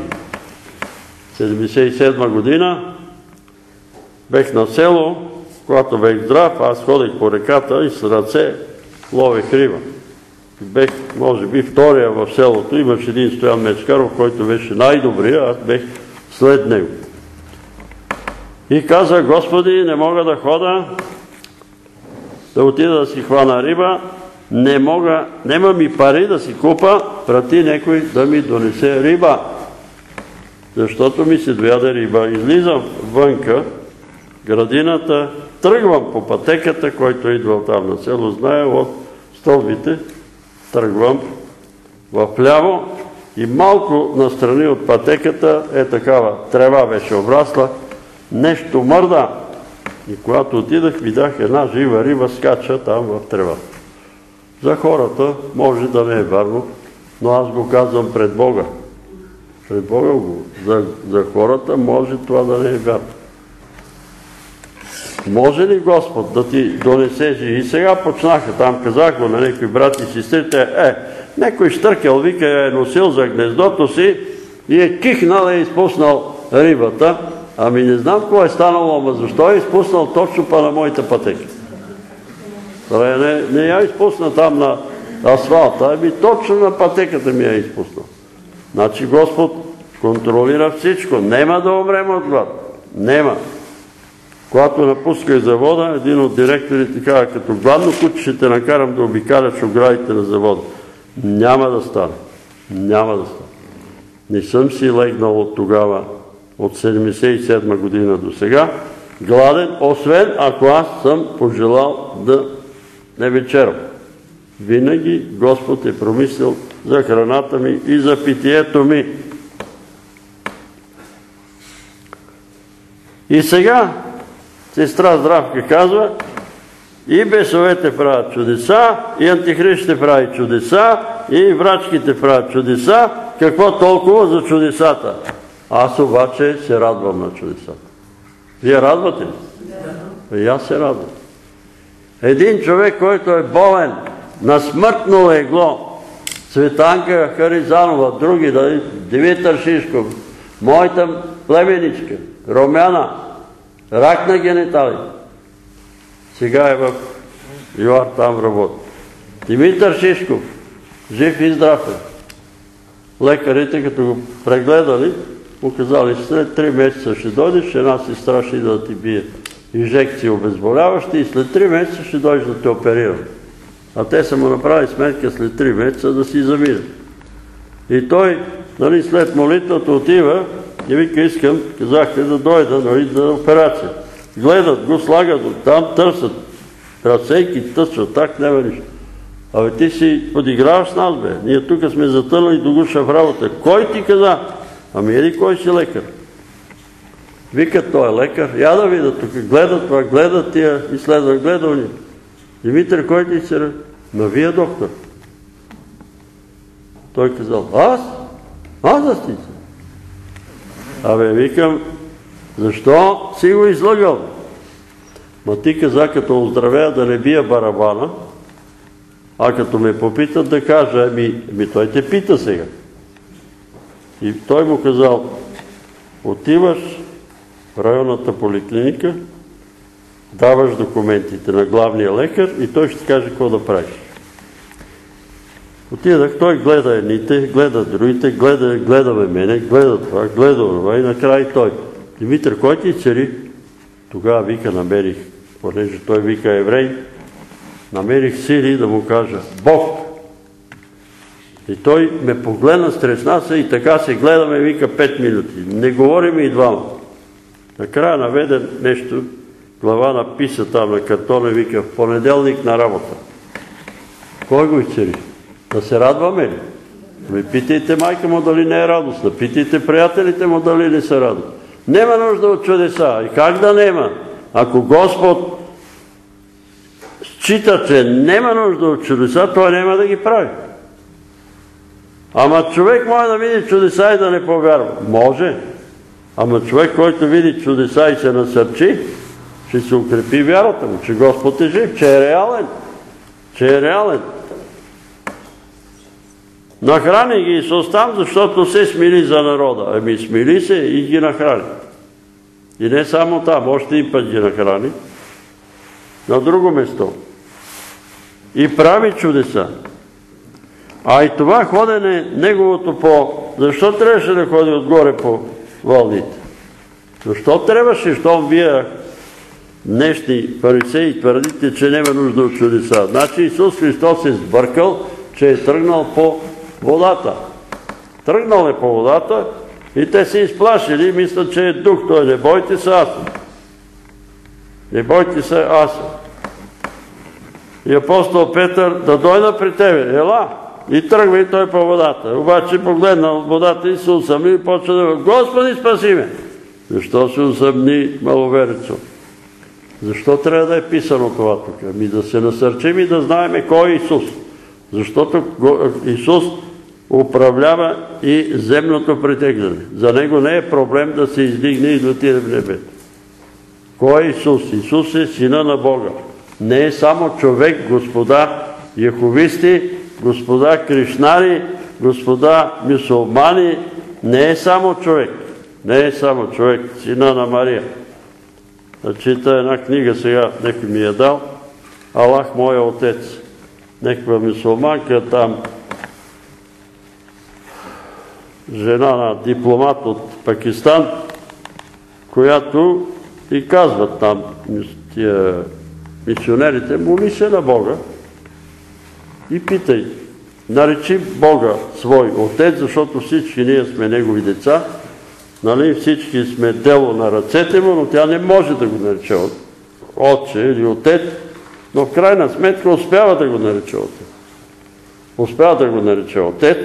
77 година, бех на село, когато бех здрав, аз ходех по реката и с ръце ловех риба. Бех, може би, втория в селото, имаше един Стоян Мечкаров, който беше най-добрия, аз бех след него. И каза, Господи, не мога да хода, да отида да си хвана риба, нема ми пари да си купа, прати някой да ми донесе риба. Защото ми се дояде риба. Излизам вънка, градината, тръгвам по пътеката, който е идвал там на село, знае от стълбите, тръгвам вляво и малко настрани от пътеката е такава трева беше обрасла, нещо мърда. И когато отидах, видях една жива риба скача там в трева. За хората може да не е вярно, но аз го казвам пред Бога. Пред Бога го. За хората може това да не е вярно. Може ли Господ да ти донесе жи? И сега почнаха, там казах го на някои брати и сестрите, някой щъркел, вика, е носил за гнездото си и е кихнал и изпуснал рибата. Ами не знам какво е станало, ама защо е изпуснал точно па на моите пътеки? Не я изпусна там на асфалта, ами точно на пътеката ми я изпуснал. Значи Господ контролира всичко. Нема да умрем от глад. Нема. Когато напусках завода, един от директорите каза, като гладно куче ще те накарам да обикаляш оградите на завода. Няма да стане. Няма да стане. Не съм си легнал от тогава, от 77 година до сега, гладен, освен ако аз съм пожелал да не вечерам. Винаги Господ е промислил за храната ми и за питието ми. И сега сестра Здравка казва, и бесовете правят чудеса, и антихристите прави чудеса, и врачките правят чудеса. Какво толкова за чудесата? Аз обаче се радвам на чудесата. Вие радвате ли? Да. И аз се радвам. Един човек, който е болен на смъртно легло, Цветанка Харизанова, други, Димитър Шишков, моята племеничка, Румяна, рак на генитали. Сега е в ЮАР, там работи. Димитър Шишков, жив и здрав е. Лекарите, като го прегледали, му казали, след 3 месеца ще дойдеш, една сестра ще да ти бие инжекции обезболяващи и след 3 месеца ще дойдеш да те оперирам. А те са му направили сметка след 3 месеца да си замине. И той, след молитвата отива и вика, искам, казахте да дойда за операция. Гледат го, слагат от там, търсят разсейки, тъсват, так няма нищо. Абе ти си подиграваш с нас, бе. Ние тук сме затънали до гуша в работа. Кой ти каза? Ами еди кой си лекар? Викат, той е лекар. Я да видя тук. Гледат това, гледат тия изследвания, гледални. Димитър, кой ти се? На вие, доктор. Той казал, аз? Аз да сте. Абе, викам, защо си го излъгал? Ма ти каза, като оздравея да не бия барабана, а като ме попитат да кажа, ами той те пита сега. И той му казал, отиваш в районната поликлиника, даваш документите на главния лекар и той ще ти каже какво да правиш. Отидах, той гледа едните, гледа другите, гледаме мене, гледа това, гледа това и накрая той. Димитър, кой ти цари? Тогава вика, намерих, понеже той вика еврей, намерих сили да му кажа Бог. И той ме погледна, стресна се и така се гледаме, вика 5 минути. Не говорим и двама. Накрая наведе нещо, глава написа там на картона и вика в понеделник на работа. Кой го изцери? Да се радваме ли? Питайте майка му дали не е радостна, питайте приятелите му дали не са радостни. Нема нужда от чудеса. И как да нема? Ако Господ счита, че нема нужда от чудеса, той няма да ги прави. Ама човек може да види чудеса и да не повярва. Може. Ама човек, който види чудеса и се насърчи, ще се укрепи вярата му, че Господ е жив, че е реален. Че е реален. Нахрани ги Исус там, защото се смили за народа. Ами смили се и ги нахрани. И не само там, още и път ги нахрани. На друго место. И прави чудеса. А и това ходене, неговото Защо трябваше да ходи отгоре по вълните? Защо трябваше, щом вие днешни фарисеи твърдите, че няма нужда от чудеса? Значи Исус Христос е сбъркал, че е тръгнал по водата. Тръгнал е по водата и те се изплашили и мислят, че е дух. Той не бойте се, аз съм. Не бойте се, аз съм. И апостол Петър да дойда при тебе. Ела! И тръгва и той по водата. Обаче погледнал водата и се усъмни и почва да Господи, спаси ме! Защо се усъмни маловерецо? Защо трябва да е писано това тук? Ами да се насърчим и да знаем кой е Исус. Защото Исус управлява и земното притегляне. За него не е проблем да се издигне и да отиде в небето. Кой е Исус? Исус е Сина на Бога. Не е само човек, господа яховисти, господа кришнари, господа мюсюлмани. Не е само човек. Не е само човек. Сина на Мария. Да чита една книга сега, некой ми е дал. Аллах, моя отец. Неква мюсюлманка там, жена на дипломат от Пакистан, която и казват там тия мисионерите, моли се на Бога и питай, наречи Бога свой отец, защото всички ние сме негови деца, нали, всички сме дело на ръцете му, но тя не може да го нарече отче или отец, но в крайна сметка успява да го нарече отец. Успява да го нарече отец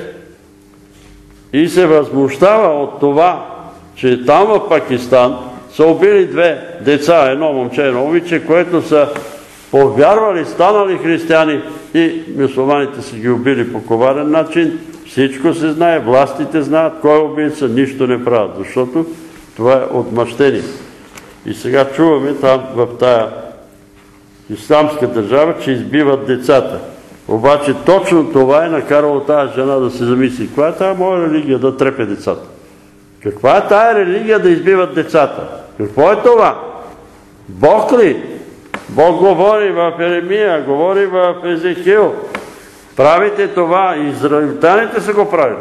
и се възмущава от това, че там в Пакистан са убили две деца, едно момче, едно момиче, което са повярвали, станали християни и мюсюлманите са ги убили по коварен начин. Всичко се знае, властите знаят кой е убийца, нищо не правят, защото това е отмъщение. И сега чуваме там в тая исламска държава, че избиват децата. Обаче точно това е накарало тази жена да се замисли. Каква е тая моя религия да трепе децата? Каква е тая религия да избиват децата? Какво е това? Бог ли? Бог говори в Еремия, говори в Езекил. Правите това, израилтяните са го правили.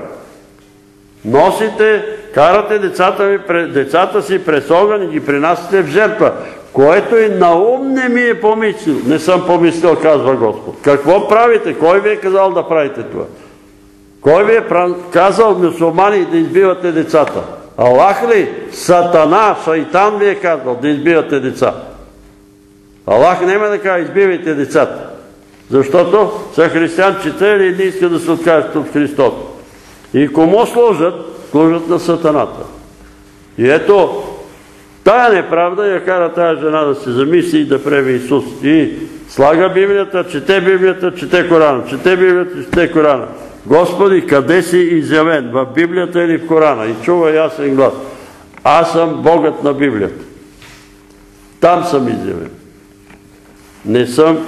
Носите, карате децата си през огън и ги принасяте в жертва. Което и на ум не ми е помислил. Не съм помислил, казва Господ. Какво правите? Кой ви е казал да правите това? Кой ви е казал, мюсюлмани, да избивате децата? Аллах ли? Сатана, шайтан ви е казал да избивате деца. Аллах няма да казва, избивайте децата. Защото са християнчите или не искат да се откажат от Христос. И кому служат? Служат на сатаната. И ето, тая неправда я кара тая жена да се замисли и да преви Исус. И слага Библията, чете Корана, чете Библията, чете Корана. Господи, къде си изявен? В Библията или в Корана? И чува ясен глас. Аз съм Богът на Библията. Там съм изявен. Не съм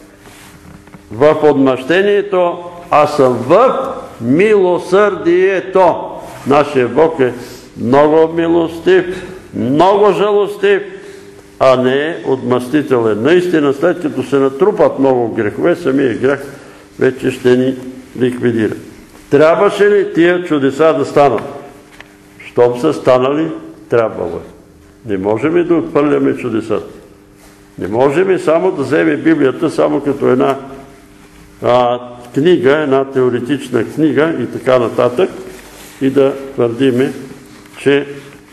в отмъщението, а съм в милосърдието. Нашия Бог е много милостив, много жалостив, а не е отмъстителен. Наистина, след като се натрупат много грехове, самия грех вече ще ни ликвидира. Трябваше ли тия чудеса да станат? Щом са станали, трябвало е. Не можем да отхвърляме чудесата. Не можем само да вземе Библията само като една книга, една теоретична книга и така нататък и да твърдиме, че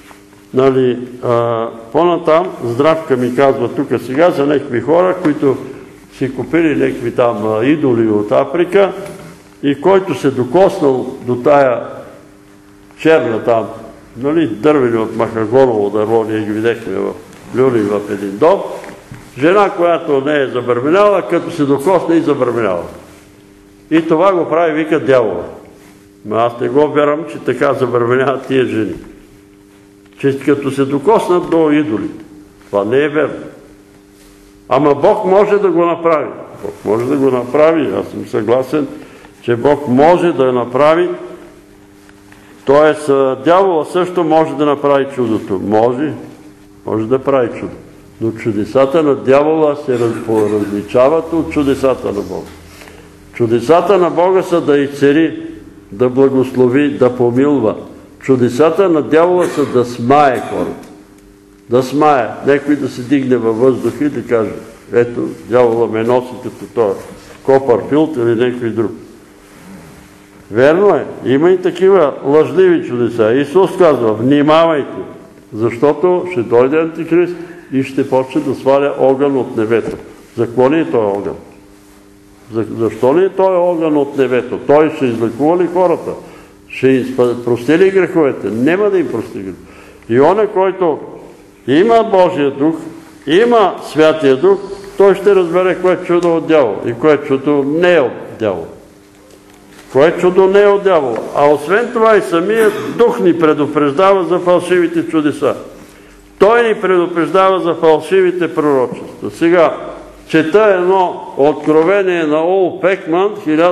по-натам Здравка ми казва тук сега за някакви хора, които си купили някакви там идоли от Африка и който се докоснал до тая черна там нали, дървени от махагоново дърво, ние ги видяхме в Люлин в един дом. Жена, която не е забърменяла, като се докосне и забърменяла. И това го прави, вика, дявола. Но аз не го вярвам, че така забърменяват тия жени. Че като се докоснат до идолите. Това не е верно. Ама Бог може да го направи. Бог може да го направи. Аз съм съгласен, че Бог може да направи. Тоест, дявола също може да направи чудото. Може да прави чудо. Но чудесата на дявола се различават от чудесата на Бога. Чудесата на Бога са да изцери, да благослови, да помилва. Чудесата на дявола са да смае хората. Да смае. Некой да се дигне във въздуха и да каже, ето, дявола ме носи като този Копърфилд или някой друг. Верно е. Има и такива лъжливи чудеса. Исус казва, внимавайте, защото ще дойде Антихрист и ще почне да сваля огън от небето. За какво не е този огън? Защо не е този огън от небето? Той ще излекува ли хората? Ще прости ли греховете? Нема да им прости греховете. И оне, който има Божия дух, има Святия дух, той ще разбере кое е чудо от дявола и кое чудо не е от дявола. Кое чудо не е от дявола. А освен това и самият дух ни предупреждава за фалшивите чудеса. Той ни предупреждава за фалшивите пророчества. Сега чета едно откровение на Ол Пекман,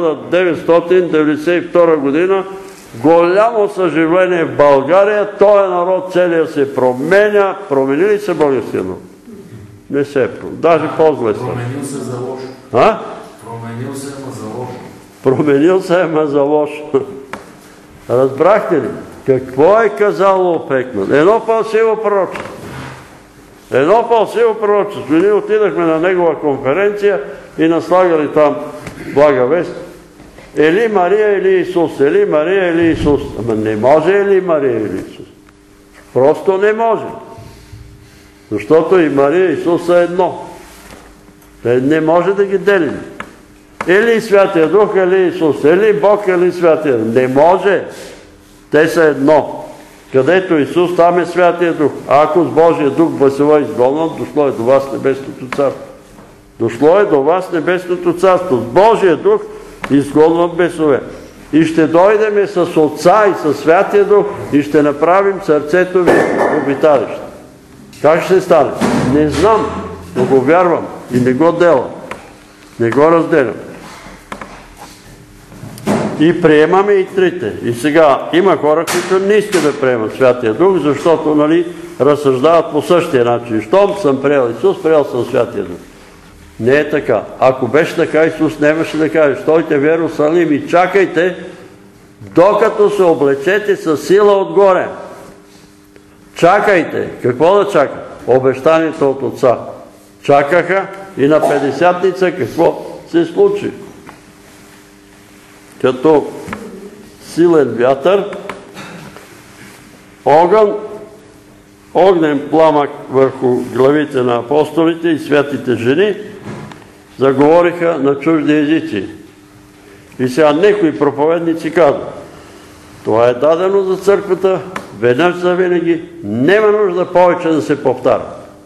1992 година. Голямо съживление в България. Този народ целият се променя. Промени ли се българския народ? Не се е променил. Даже по-зле става. Променил се за лошо. Променил се, ама за лошо. Променил се, ама за лошо. Разбрахте ли? Какво е казал Ол Пекман? Едно фалшиво пророчество. Едно фалшиво пророчество. Ние отидахме на негова конференция и наслагали там блага вест. Или Мария, или Исус. Или Мария, или Исус. Ама не може или Мария, или Исус. Просто не може. Защото и Мария и Исус са едно. Не може да ги делим. Или Святия Дух, или Исус. Или Бог, или Святия Дух. Не може. Те са едно. Където Исус, там е Святия Дух. А ако с Божия Дух басила изгонат, дошло е до вас Небесното царство. Дошло е до вас Небесното царство. С Божия Дух изгонват бесове. И ще дойдеме с Отца и с Святия Дух и ще направим сърцето ви обиталище. Как ще стане? Не знам, но го вярвам и не го делам. Не го разделям. И приемаме и трите. И сега има хора, които не искат да приемат Святия Дух, защото разсъждават по същия начин. Щом съм приел Исус, приел съм Святия Дух. Не е така. Ако беше така, Исус нямаше да каже, стойте в Йерусалим и чакайте, докато се облечете със сила отгоре. Чакайте. Какво да чакат? Обещанието от Отца. Чакаха и на Петдесятница какво се случи? Като силен вятър, огнен пламък върху главите на апостолите и святите жени, заговориха на чужди езици. И сега някои проповедници казват, това е дадено за църквата, веднъж за винаги, няма нужда повече да се повтаря.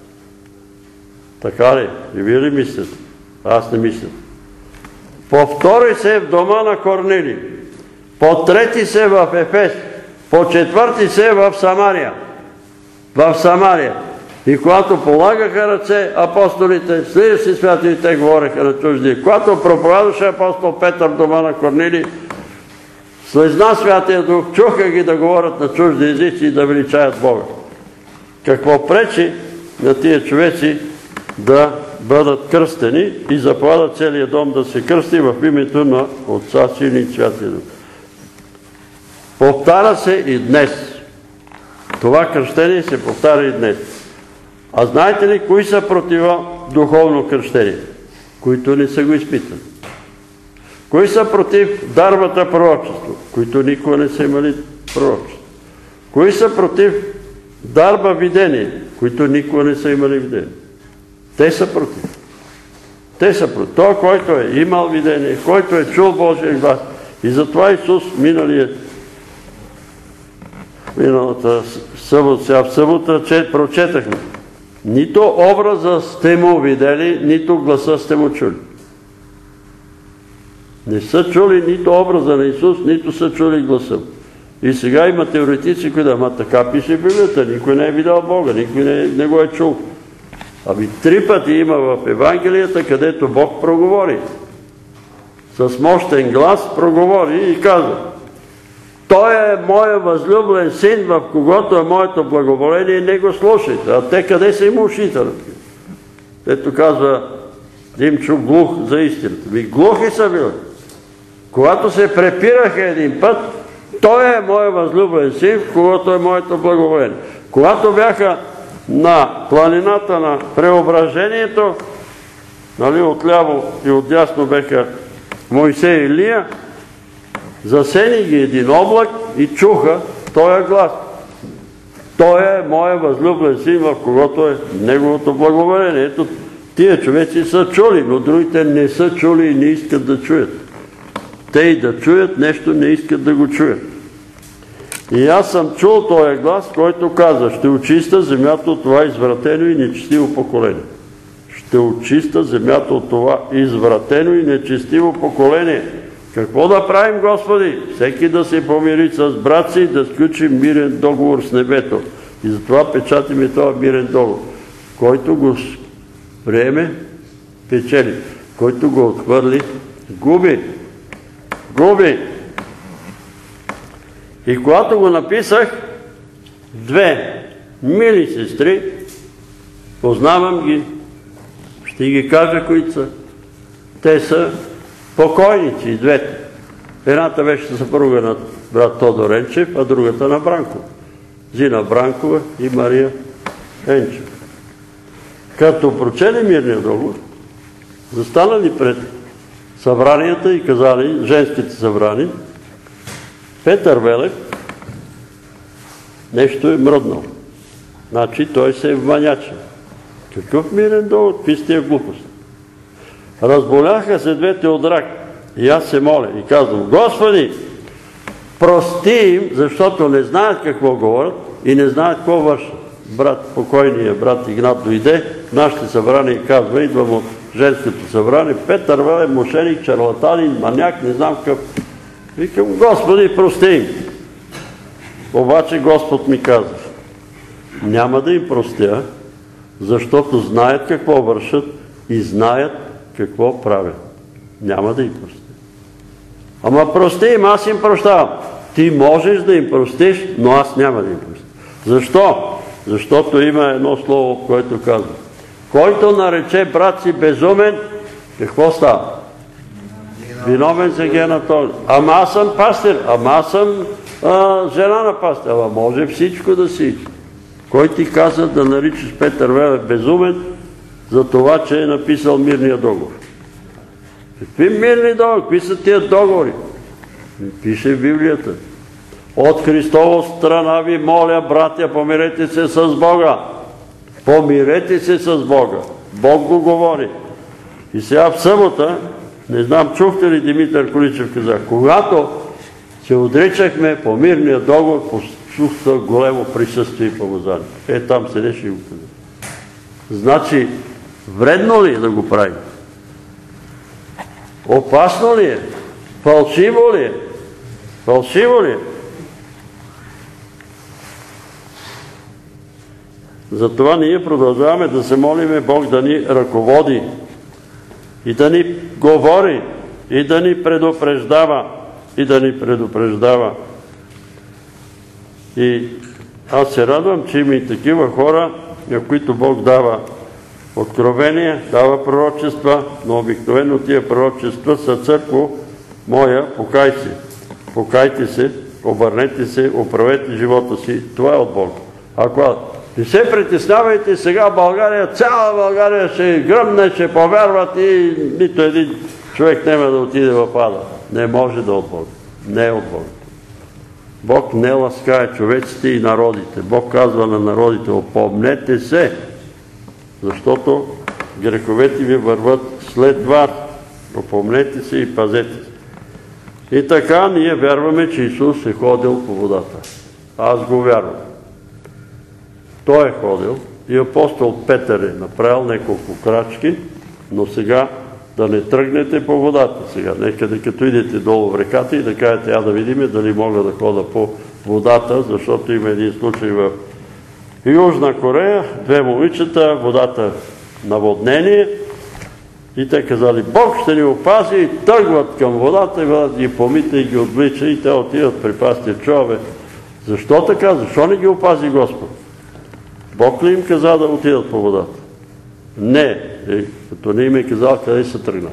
Така ли? И вие ли мислите? Аз не мисля. Повтори се в дома на Корнилий, потрети се в Ефес, по-четвърти се в Самария. В Самария. И когато полагаха ръце апостолите, следващи святите, те говореха на чужди. Когато проповядваше апостол Петър в дома на Корнилий, слезна Святия Дух, чуха ги да говорят на чужди езици и да величаят Бога. Какво пречи на тия човеци да бъдат кръстени и заповяда целият дом да се кръсти в името на Отца, Сина и Святия Дух. Повтаря се и днес. Това кръщение се повтаря и днес. А знаете ли кои са протива духовно кръщение? Които не са го изпитали. Кои са против дарбата пророчество? Които никога не са имали пророчество. Кои са против дарба видение? Които никога не са имали видение. Те са против. Те са против. Той, който е имал видение, който е чул Божия глас. И затова Исус миналия миналата събота, сега в събота прочетахме. Нито образа сте му видели, нито гласа сте му чули. Не са чули нито образа на Исус, нито са чули гласа. И сега има теоретици, които ама така пише в Библията, никой не е видял Бога, никой не го е чул. Ами 3 пъти има в Евангелията, където Бог проговори. С мощен глас проговори и казва: Той е моя възлюблен син, в когото е моето благоволение, не го слушайте. А те къде са им ушите? Ето казва Димчо глух за истината. Глухи са били. Когато се препираха един път, той е моя възлюблен син, в когото е моето благоволение. Когато бяха на планината на преображението, нали, отляво и отдясно беха Мойсей и Илия, засени ги един облак и чуха този глас. Той е моя възлюблен син, в когото е неговото благоволение. Ето, тия човеци са чули, но другите не са чули и не искат да чуят. Те и да чуят нещо, не искат да го чуят. И аз съм чул този глас, който каза: ще очиста земята от това извратено и нечестиво поколение. Ще очиста земята от това извратено и нечестиво поколение. Какво да правим, Господи? Всеки да се помири с брат си и да сключи мирен договор с небето. И затова печатиме този мирен договор. Който го приеме, печели. Който го отхвърли, губи. Губи. И когато го написах, 2 мили сестри, познавам ги, ще ги кажа кои са. Те са покойници, и двете. Едната беше съпруга на брат Тодор Енчев, а другата на Бранко. Зина Бранкова и Мария Енчев. Като прочели мирния договор, застанали пред събранията и казали, женските събрани, Петър Велев нещо е мръднал. Значи той се е вманячил. Какъв мирен договор? Пистия глупост. Разболяха се двете от рак. И аз се моля и казвам: Господи, прости им, защото не знаят какво говорят и не знаят какво вършат. Брат, покойният брат Игнат дойде в нашите събрания и казва: идвам от женското събрание, Петър Велев, мошеник, чарлатанин, маняк, не знам какъв. Викам: Господи, прости им. Обаче Господ ми казва: няма да им простя, защото знаят какво вършат и знаят какво правят. Няма да им простя. Ама прости им, аз им прощавам. Ти можеш да им простиш, но аз няма да им простя. Защо? Защото има едно слово, което казва: който нарече брат си безумен, какво става? Виновен за гената. Ама аз съм пастир, ама аз съм жена на пастир. Ама може всичко да си. Кой ти каза да наричаш Петър Велев безумен за това, че е написал мирния договор? Какви мирни договори? Какви са тия договори? Пише в Библията: от Христова страна ви моля, братя, помирете се с Бога. Помирете се с Бога. Бог го говори. И сега в събота, не знам, чухте ли, Димитър Количев каза, когато се отричахме по мирния договор, почувства големо присъствие и помазание. Там седеше и го каза. Значи, вредно ли е да го правим? Опасно ли е? Фалшиво ли е? Фалшиво ли е? Затова ние продължаваме да се молиме Бог да ни ръководи и да ни говори и да ни предупреждава и да ни предупреждава. И аз се радвам, че има и такива хора, на които Бог дава откровение, дава пророчества, но обикновено тия пророчества са: църкво моя, покай се. Покайте се, обърнете се, оправете живота си. Това е от Бога. Ако не се притеснявайте, сега България, цяла България ще гръмне, ще повярват и нито един човек няма да отиде в ада. Не може да от Бога. Не е от Бога. Бог не ласкае човеците и народите. Бог казва на народите: опомнете се, защото греховете ви върват след вас. Опомнете се и пазете се. И така ние вярваме, че Исус е ходил по водата. Аз го вярвам. Той е ходил и апостол Петър е направил няколко крачки, но сега да не тръгнете по водата. Сега, некъде като идете долу в реката и да кажете, да видим дали мога да хода по водата, защото има един случай в Южна Корея, две момичета, водата наводнение, и те казали, Бог ще ни опази, и тръгват към водата, и водата ги помита и ги отвлича, и те отиват при пастир Чоа. Защо така? Защо не ги опази Господ? Бог ли им каза да отидат по водата? Не, като не им е казал къде са тръгнали.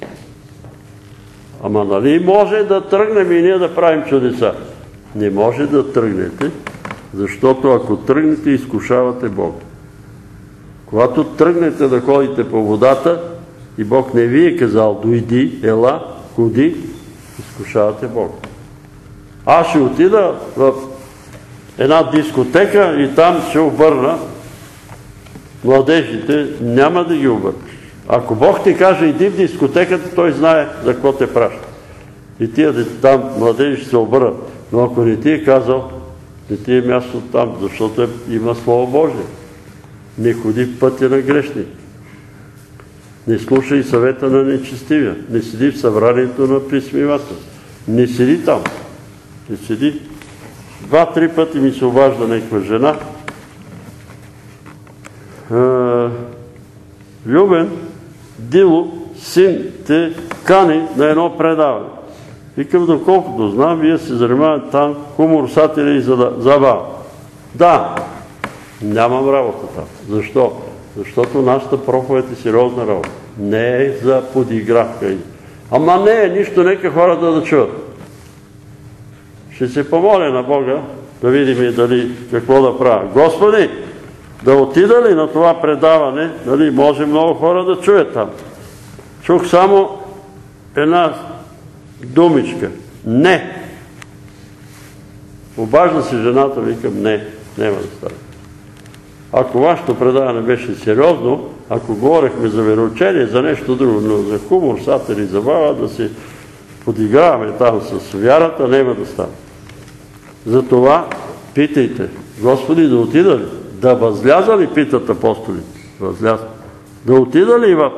Ама нали може да тръгнем и ние да правим чудеса? Не може да тръгнете, защото ако тръгнете, изкушавате Бог. Когато тръгнете да ходите по водата и Бог не ви е казал дойди, ела, ходи, изкушавате Бог. Аз ще отида в една дискотека и там ще обърна младежите, няма да ги обърнеш. Ако Бог ти каже иди в дискотеката, той знае за какво те праща. И тия там младежи ще се обърнат. Но ако не ти е казал, не ти е място там, защото има Слово Божие. Не ходи в пътя на грешник. Не слушай съвета на нечестивия. Не седи в събранието на присмивателя. Не седи там. Не седи. 2-3 пъти ми се обажда някаква жена. Любен, Дило, син те кани на едно предаване. Викам, доколкото знам, вие се занимавате там хумор, сатира и забава. Да, нямам работа там. Защо? Защото нашата проповед е сериозна работа. Не е за подигравка. Ама не е нищо, нека хората да чуят. Ще се помоля на Бога да видим дали какво да правя. Господи, да отида ли на това предаване, дали може много хора да чуят там. Чух само една думичка. Не. Обажда се жената, викам, не, няма да стане. Ако вашето предаване беше сериозно, ако говорихме за вероучение, за нещо друго, но за хумор, сатир и забава, да се подиграваме там с вярата, няма да стане. Затова питайте, Господи, да отида ли? Да възляза ли, питат апостолите? Възляза. Да отида ли в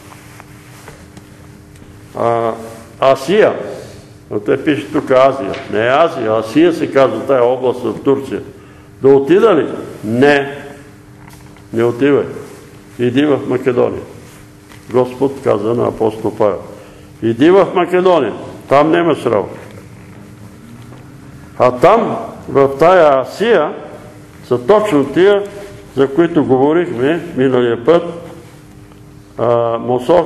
Асия? Но те пише тук Азия. Не е Азия, Асия се казва тая област в Турция. Да отида ли? Не. Не отивай. Иди в Македония. Господ каза на апостол Павел. Иди в Македония. Там нямаш работа. А там, в тая Асия, са точно тия, за които говорихме миналия път, Мосок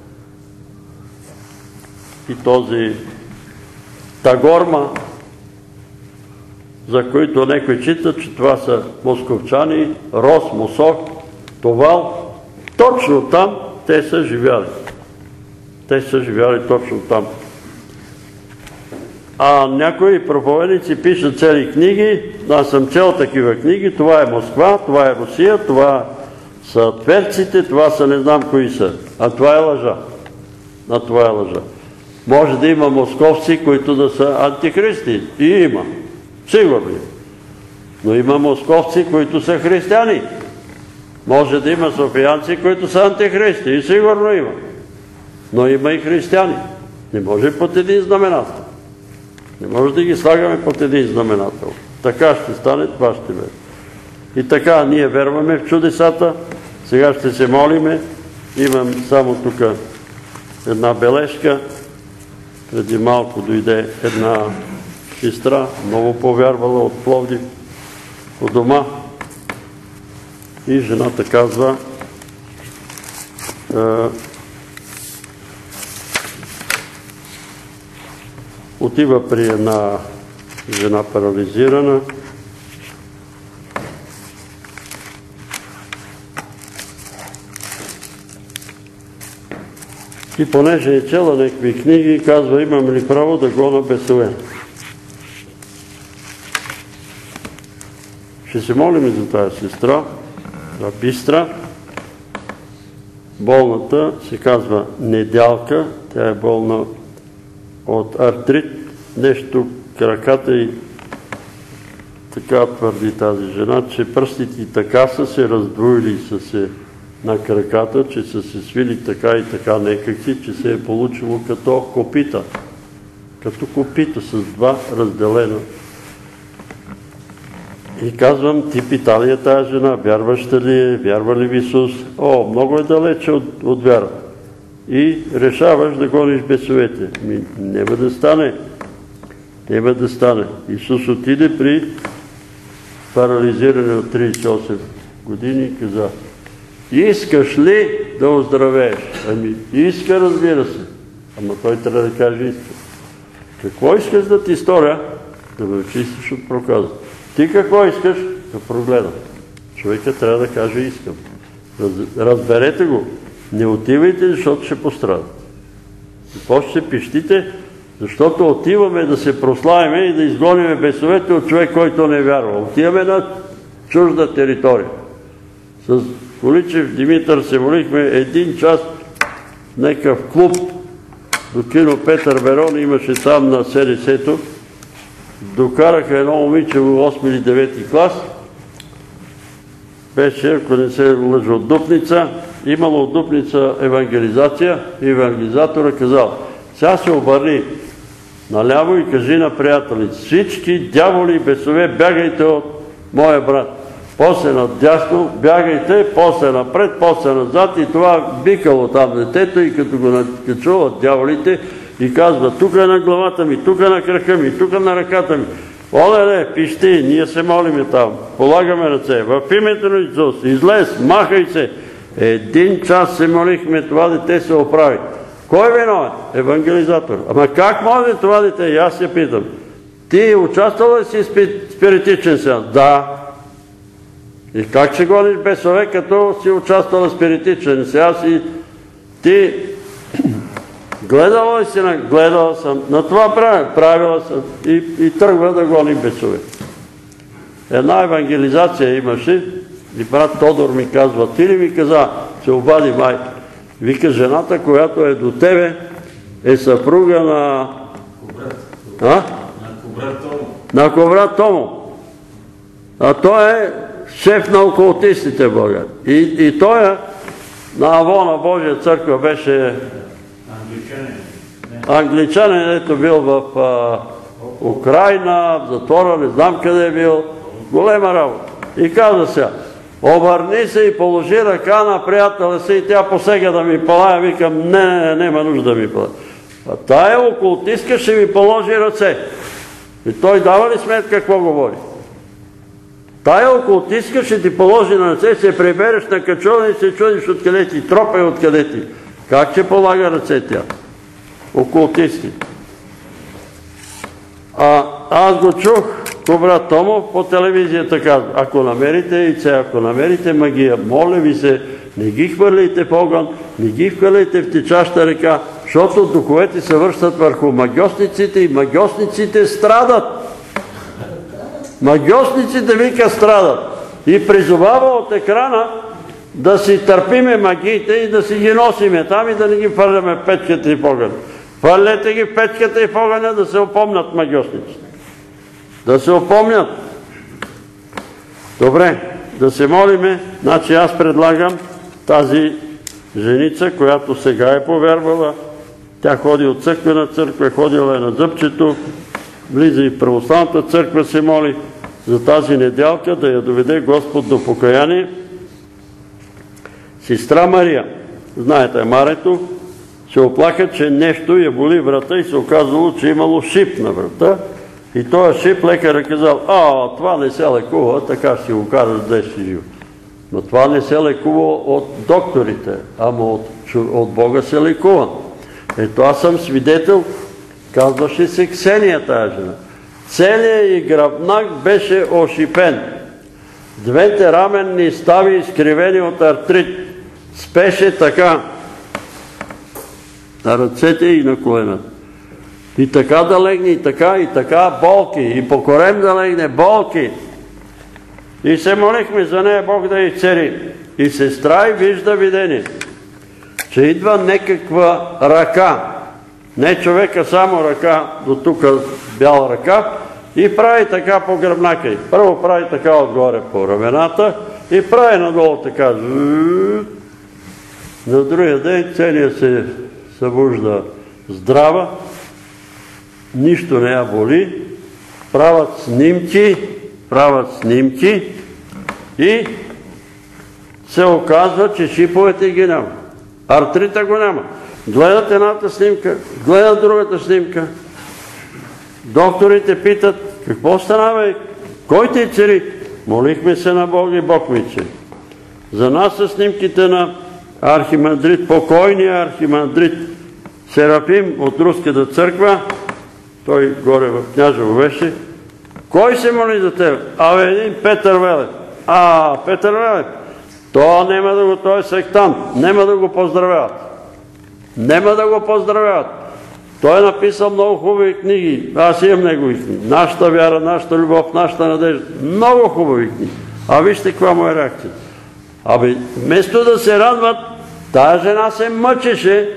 и този Тагорма, за които некои читат, че това са московчани, Рос, Мосок, Товал. Точно там те са живяли. Те са живяли точно там. А някои проповедници пишат цели книги, аз съм чел такива книги, това е Москва, това е Русия, това са тверците, това са не знам кои са. А това е лъжа. А това е лъжа. Може да има московци, които да са антихристи. И има. Сигурно. Но има московци, които са християни. Може да има софиянци, които са антихристи. И сигурно има. Но има и християни. Не може под един знаменател. Не може да ги слагаме под един знаменател. Така ще стане, това ще бъде. И така, ние верваме в чудесата. Сега ще се молиме. Имам само тук една бележка. Преди малко дойде една сестра, много повярвала от Пловдив, от дома. И жената казва, отива при една жена парализирана. И понеже е чела някакви книги, казва, имам ли право да го набесовем. Ще се молим за тази сестра, за Бистра. Болната се казва Недялка, тя е болна от артрит, нещо краката и така твърди тази жена, че пръстите така са се раздвоили на краката, че са се свили така и така некакси, че се е получило като копита. Като копито с два разделено. И казвам, ти пита ли е тази жена, вярваща ли е, вярва ли в Исус? Много е далече от вяра. И решаваш да гониш бесовете. Няма да стане. Няма да стане. Исус отиде при парализиране от 38 години и каза: искаш ли да оздравееш? Иска, разбира се. Ама той трябва да каже иска. Какво искаш да ти сторя? Да ме очистиш от проказа. Ти какво искаш? Да прогледам. Човека трябва да каже искам. Разберете го. Не отивайте, защото ще пострада. И после ще пищите, защото отиваме да се прославиме и да изгониме бесовете от човек, който не вярва. Отиваме на чужда територия. С Количев Димитър се молихме 1 час в някакъв клуб до кино Петър Берон, имаше там на СДС-то. Докараха едно момиче в 8 или 9 клас. Беше, ако не се лъжа, от Дупница. Имало от Дупница евангелизация и евангелизатора казал: сега се обърни наляво и кажи на приятелите: всички дяволи и бесове, бягайте от моя брат. После надясно бягайте, после напред, после назад, и това викало там детето, и като го накачуват дяволите и казва: тук е на главата ми, тук е на крака ми, тук е на ръката ми. Оле, пищи, ние се молиме там, полагаме ръце, в името на Исус, излез, махай се. 1 час се молихме, това дете се оправи. Кой е виновен? Евангелизатор. Ама как може това дете? И аз се питам: ти участвал ли си в спиритичен сеанс? Да. И как ще гониш бесове, като си участвал в спиритичен сеанс и ти гледала ли си? Гледала съм. На това правила съм и тръгва да гони бесове. Една евангелизация имаше и брат Тодор ми казва: ти ли ми каза, се обади май. Вика: жената, която е до тебе, е съпруга на... На Коврат Томо. А той е шеф на окултистите в България. И той е на Авона Божия църква, беше англичанин, ето бил в Украйна, в затвора, не знам къде е бил. Голема работа. И каза сега: обърни се и положи ръка на приятеля си, и тя посега да ми палая. Викам: нема нужда да ми палая. А тая окултистка ще ми положи ръце. И той дава ли сметка какво говори? Тая окултистка ще ти положи на ръце, се прибереш на качона и се чудиш откъде ти, тропа и откъде ти. Как ще полага ръце тя? Окултисти. Аз го чух, брат Томов, по телевизията казва: ако намерите яйце, ако намерите магия, моля ви се, не ги хвърляйте в огън, не ги хвърляйте в течаща река, защото духовете се връщат върху магьосниците и магьосниците страдат. Магьосниците, вика, страдат. И призовава от екрана да си търпиме магиите и да си ги носиме там и да не ги хвърляме в печката и в огъня. Хвърляйте ги в печката и в огъня, да се опомнят магьосниците. Да се опомнят. Добре, да се молиме. Значи аз предлагам тази женица, която сега е повярвала, тя ходи от църква на църква, ходила е на зъбчето, влиза и в православната църква, се моли за тази неделка да я доведе Господ до покаяние. Сестра Мария, знаете, Марето, се оплака, че нещо я боли врата и се оказало, че имало шип на врата. И този шип лекарът казал: това не се лекува, така ще си го караш да си жив. Но това не се лекува от докторите, ама от Бога се лекува. Ето, аз съм свидетел, казваше се Ксения тази жена. Целият и гръбнак беше ошипен. Двете раменни стави изкривени от артрит. Спеше така на ръцете и на колената. И така да легне, и така болки, и по корем да легне болки. И се молихме за нея Бог да изцели. И сестра и вижда видение, че идва някаква ръка, не човека, само ръка, до тук бяла ръка, и прави така по гръбнака й. Първо прави така отгоре по рамената и прави надолу така. На другия ден целият се събужда здрава, нищо не я боли, правят снимки и се оказва, че шиповете ги няма. Артрита го няма. Гледат едната снимка, гледат другата снимка. Докторите питат, какво стана, бе? Кой те цели? Молихме се на Бог и Бог ми цели. За нас са снимките на архимандрит, покойния архимандрит Серафим от Руската църква. Той горе в Княжево беше. Кой се моли за теб? Един Петър Велев. Петър Велев. Той е сектант. Нема да го поздравяват. Той е написал много хубави книги. Аз имам негови книги. Нашата вяра, нашата любов, нашата надежда. Много хубави книги. Вижте каква му е реакция. Вместо да се радват, тая жена се мъчеше.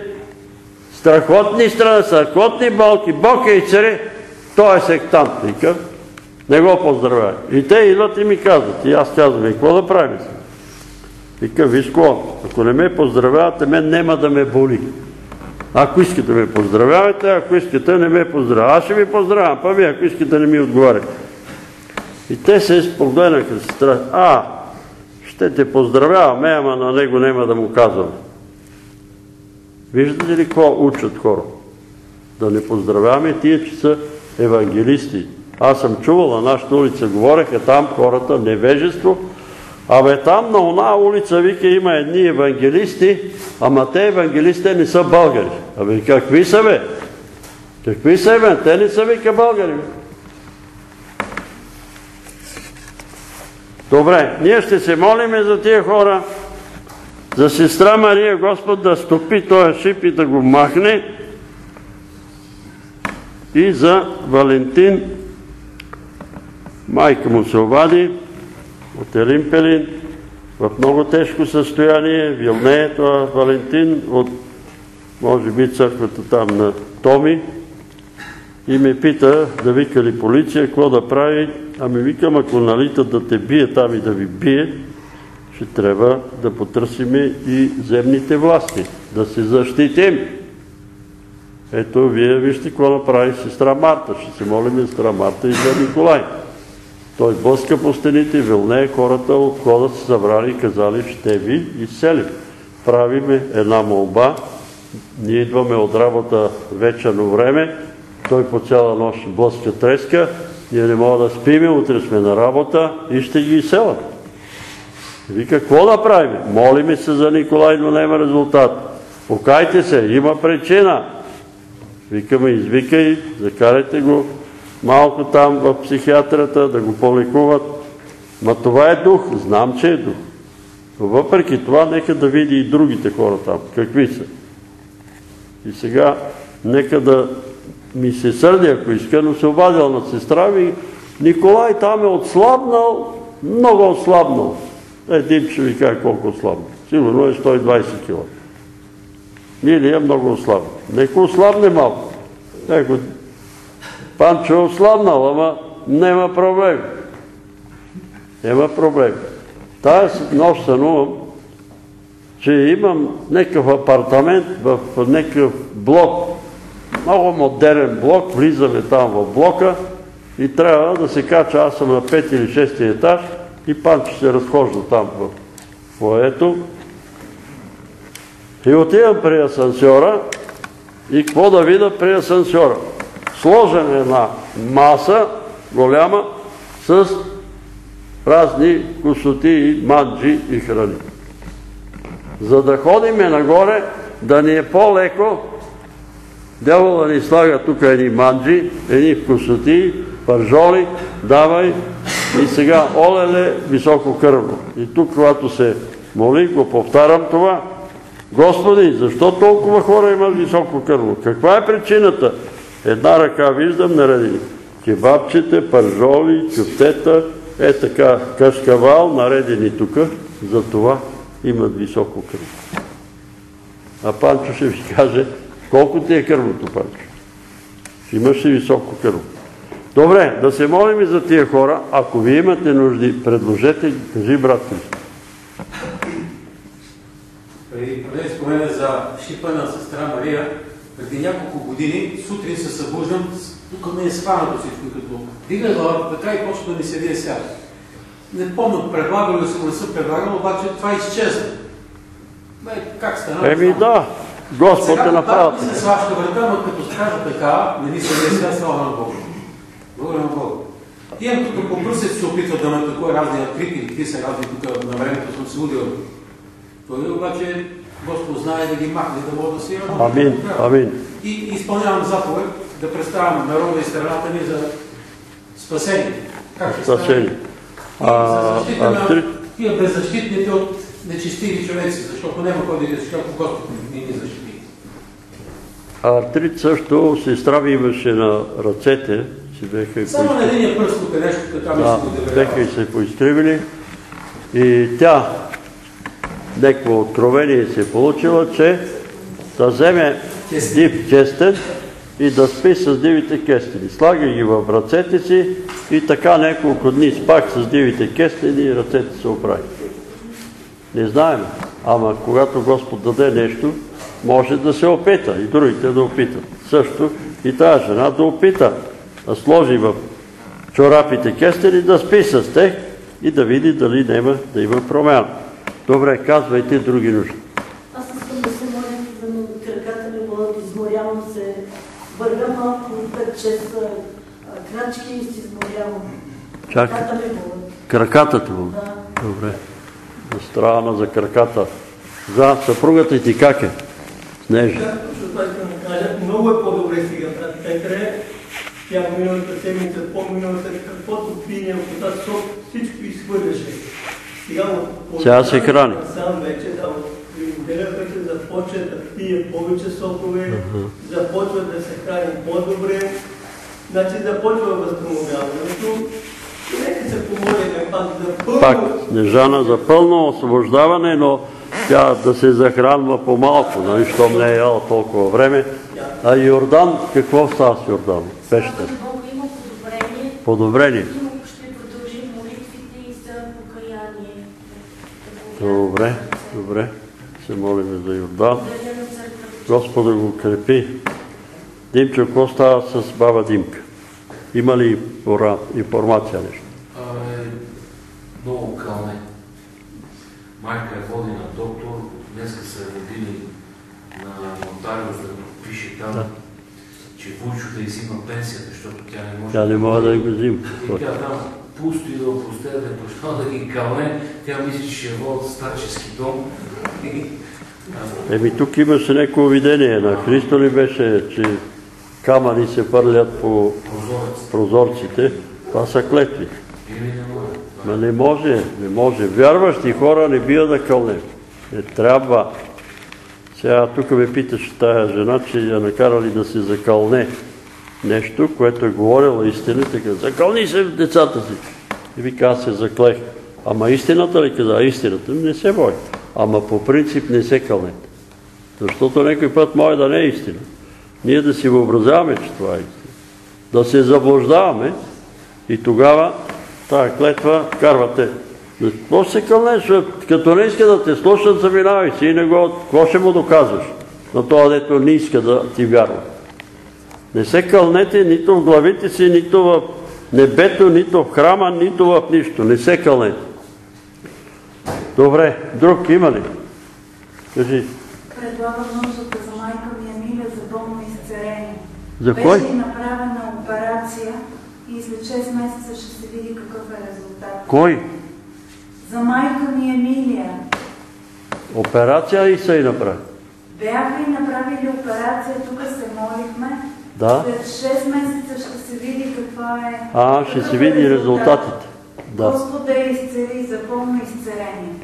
Страхотни болки. Бог и царе. Той е сектант. Вика. Не го поздравява. И те идват и ми казват. И аз казвам, какво да правим? Вика, виж какво, ако не ме поздравявате, мен нема да ме боли. Ако искате да ме поздравявате, ако искате не ме поздравявате. Аз ще ви поздравявам, вие ако искате не ми отговаряте. И те се спогледнаха с страх. Ще те поздравяваме, ама на него нема да му казвам. Виждате ли какво учат хора? Да не поздравяваме тия, че са евангелисти. Аз съм чувал на нашата улица, говореха там хората, невежество. Там на она улица, вика, има едни евангелисти, ама те евангелисти не са българи. Какви са, бе? Те не са, вика, българи. Добре, ние ще се молиме за тия хора, за сестра Мария, Господ да стопи този шип и да го махне, и за Валентин, майка му се обади от Елин Пелин, в много тежко състояние, Вилнее, това Валентин, от, може би, църквата там на Томи, и ме пита да вика ли полиция, какво да прави. Викам, ако налитат да те бие там и да ви бие, ще трябва да потърсиме и земните власти, да се защитим. Ето, вие вижте какво направи сестра Марта. Ще се молим сестра Марта и за Николай. Той блъска по стените, Вилнее, хората от входа се събрали и казали, ще ви изселим. Правиме една молба. Ние идваме от работа вечерно време. Той по цяла нощ блъска треска. Ние не мога да спиме, утре сме на работа и ще ги изселят. Вика, какво да правим? Молиме се за Николай, но няма резултат. Покайте се, има причина. Викаме, извикай, закарайте го малко там в психиатрията, да го полекуват. Ма това е дух, знам, че е дух. Но въпреки това, нека да види и другите хора там, какви са. И сега, нека да ми се сърди, ако иска, но се обадил на сестра ми. Николай там е отслабнал, много отслабнал. Един ще ви кажа колко отслабнал. Сигурно е 120 кг. Или е много отслабнал. Нека ослабне малко. Панчо е ослабнал, ама нема проблем. Нема проблем. Тая нощ сънувам, че имам някакъв апартамент в някакъв блок, много модерен блок, влизаме там в блока и трябва да се кача, аз съм на 5 или 6 етаж и Панчо се разхожда там в фоето. И отивам при асансьора и какво да видя при асансьора? Сложена една маса, голяма, с разни косоти, манджи и храни. За да ходиме нагоре, да ни е по-леко, дявола ни слага тук едни манджи, едни косоти, пържоли, давай и сега олеле високо кръвно. И тук, когато се моли, го повтарям това. Господи, защо толкова хора имат високо кръвно? Каква е причината? Една ръка виждам наредени. Кебабчета, пържоли, кюфтета, така кашкавал, наредени тук. За това имат високо кръвно. А Панчо ще ви каже, колко ти е кръвното, Панчо? Имаш ли високо кръвно? Добре, да се молим и за тия хора. Ако ви имате нужди, предложете, кажи, брат ми. Преди спомена за шипа на сестра Мария, преди няколко години сутрин се събуждам, тук ме е сванато всичко, като дига глава, така и почва да ми се вие свят. Не помня, предлагал ли съм, не съм предлагал, обаче това изчезна. Как стана? Да, Господ е направил. Сега се сваща врата, но като скажа така, не ми се вие свят, слава на Бога. Благодаря на Бога. Имам тук по пръсец се опитва да ме такова разни артрити, какви са разни тук на времето съм се удил. Той обаче Господ знае да ги махне, да мога да си работи. Амин, амин. И изпълнявам заповед да представям народа и страната ни за спасение. Как ще стане? За защита на тия беззащитните от нечестиви човеци, защото няма кой да ги защити, ако Господ не ни защити. Артрит също сестра ми имаше на ръцете. Само на единия пръст тук нещо, така ми се го дебелява. Беха и се поизкривили. И тя някакво откровение се е получила, че да вземе див кестен и да спи с дивите кестени. Слага ги в ръцете си и така няколко дни спах с дивите кестени и ръцете се оправи. Не знаем, ама когато Господ даде нещо, може да се опита и другите да опитат. Също и тази жена да опита, да сложи в чорапите кестени, да спи с тях и да види дали няма да има промяна. Добре, казвайте други нужди. Аз искам да се моля, за краката ми бъдат, изморявам се, вървя малко, 5-6 крачки и се изморявам. Краката ми бъдат. Краката ти бъдат? Да. Добре. Странно за краката. За съпругата ти как е? Снежа. Точно това искам да кажа. Много е по-добре сега, брат Петре. Тя миналата седмица, по-миналата, каквото пине, ако тази сок, всичко изхвърляше. Сега се храни. Сам вече, от неделя вече започва да пие повече сокове, започва да се храни по-добре, значи започва възстановяването. Нека се помолим за пълно... Пак, Снежана, за пълно освобождаване, но тя да се захранва по-малко, нали, щом не е яла толкова време. А Йордан, какво става с Йордан? Пещер. Има подобрение. Подобрение. Ще продължим молитвите и за покаяние. Добре, добре. Се молим за Йордан. Господа го крепи. Димчо, какво става с баба Димка? Има ли информация нещо? Много кълне. Майка е води на доктор, днеска са родили на нотариус да подпише там, че Вучо да изима пенсията, защото тя не може... Тя не може да го взима. И тя там пусто и да опростея, да е почнала да ги кълне. Тя мисли, че ще е вод старчески дом. Тук имаше някакво видение. На Христо ли беше, че камъни се пърлят по прозорците? Това са клетви. Но не може, не може. Вярващи хора не бива да кълне. Не трябва. Сега тук ме питаш тая жена, че я накарали да се закълне нещо, което е говорила истината. Закълни се в децата си. И вика, аз се заклех. Ама истината ли каза? Истината не се бой. Ама по принцип не се кълнете. Защото някой път може да не е истина. Ние да си въобразяваме, че това е истина. Да се заблуждаваме и тогава тая клетва карвате. Какво ще се кълнеш? Като не иска да те слушат, заминавай си и не го... Какво ще му доказваш? На това, дето не иска да ти вярва. Не се кълнете нито в главите си, нито в небето, нито в храма, нито в нищо. Не се кълнете. Добре, друг има ли? Кажи. Предлагам нуждата за майка ми Емилия за болно изцеление. За кой? Беше направена операция и след 6 месеца ще се види какъв е резултат. Кой? За майка ми Емилия. Операция и са и направи? Бяха и направили операция, тук се молихме. Да. След 6 месеца ще се види каква е... Ще се види резултатите. Да. Господ да изцели за пълно изцеление.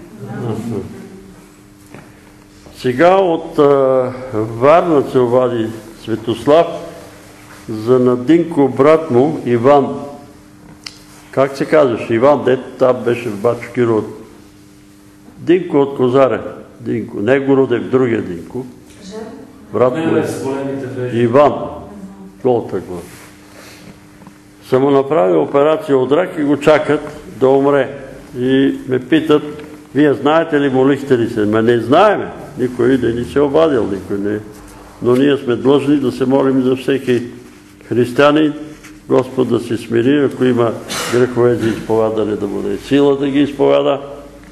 Сега от Варна се обади Светослав за Надинко брат му Иван. Как се казваш? Иван, дето там беше в Бачо Киро. Динко от Козаре. Динко. Не Городев, другия Динко. Брат му е Иван. Голта глава. съм му направил операция от рак и го чакат да умре. И ме питат, вие знаете ли, молихте ли се? Ме не знаеме. Никой не ни се обадил, никой не. Но ние сме длъжни да се молим за всеки християнин, Господ да се смири, ако има грехове за изповядане, да му даде сила да ги изповяда.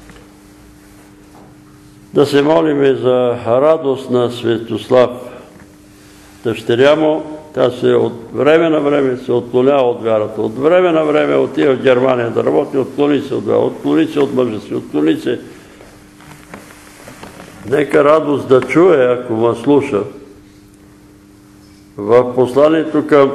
Да се молиме за радост на Светослав, дъщеря му. Тя се от време на време се отклонява от вярата. От време на време отива в Германия да работи, отклони се от вяра, отклони се от мъжа си, отклони се. Нека радост да чуе, ако ме слуша. В посланието към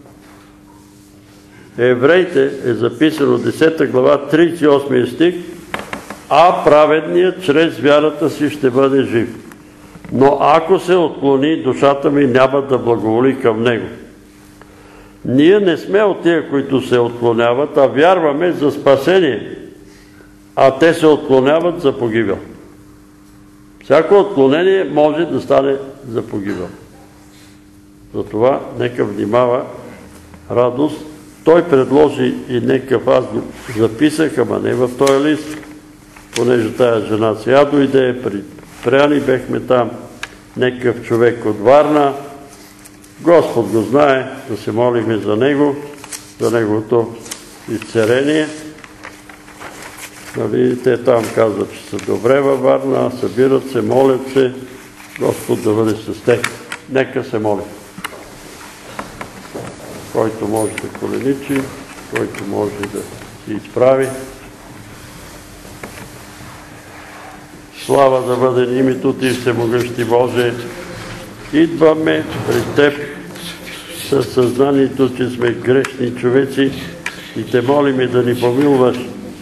евреите е записано 10 глава, 38 стих, а праведният чрез вярата си ще бъде жив. Но ако се отклони, душата ми няма да благоволи към него. Ние не сме от тия, които се отклоняват, а вярваме за спасение, а те се отклоняват за погибел. Всяко отклонение може да стане за погибел. Затова нека внимава радост. Той предложи и нека аз го записах, ама не в този лист, понеже тая жена сега дойде, при Пряни бехме там, некъв човек от Варна. Господ го знае, да се молиме за него, за неговото изцеление. Те там казват, че са добре във Варна, събират се, молят се, Господ да бъде с тях. Нека се молим. Който може да коленичи, който може да се изправи. Слава да бъде името Ти, всемогъщи Боже. Идваме пред Теб със съзнанието, че сме грешни човеци и Те молиме да ни помилваш,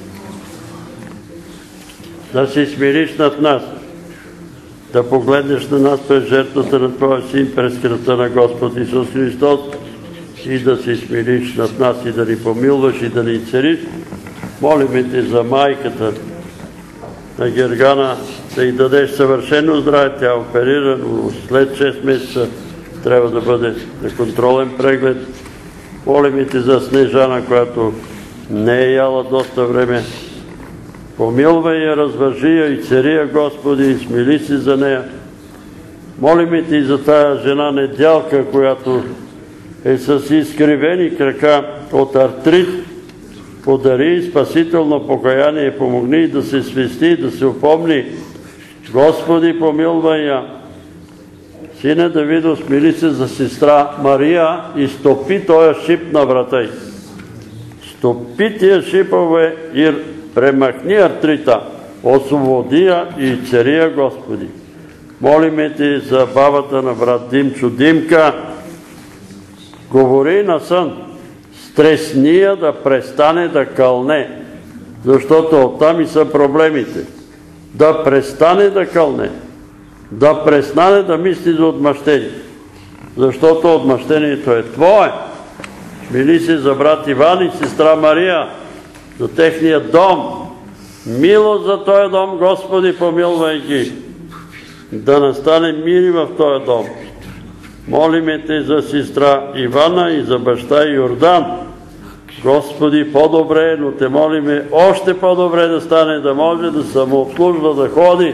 да се смириш над нас, да погледнеш на нас през жертвата на Твоя Син, през кръвта на Господ Исус Христос и да се смириш над нас и да ни помилваш и да ни цариш. Молиме Те за майката на Гергана, да й дадеш съвършено здраве, тя е оперирана, но след 6 месеца трябва да бъде на контролен преглед. Молиме Те за Снежана, която не е яла доста време. Помилвай я, развържи я и цари я, Господи, и смили си за нея. Молиме Те и за тая жена недялка, която е с изкривени крака от артрит. Подари спасително покаяние, помогни да се свести, да се упомни. Господи, помилвай я. Сине Давидов, смили се за сестра Мария и стопи този шип на врата й. Стопи тия шипове и премахни артрита. Освободи я и цари я, Господи. Молиме Те за бабата на брат Димчо Димка. Говори на сън. Стресни я да престане да кълне, защото оттам и са проблемите. Да престане да кълне, да престане да мисли за отмъщение, защото отмъщението е Твое. Мили се за брат Иван и сестра Мария, за техния дом. Милост за този дом, Господи, помилвай ги, да настане мир в този дом. Молиме Те за сестра Ивана и за баща Йордан. Господи, по-добре, но Те молиме още по-добре да стане, да може да самообслужва, да ходи,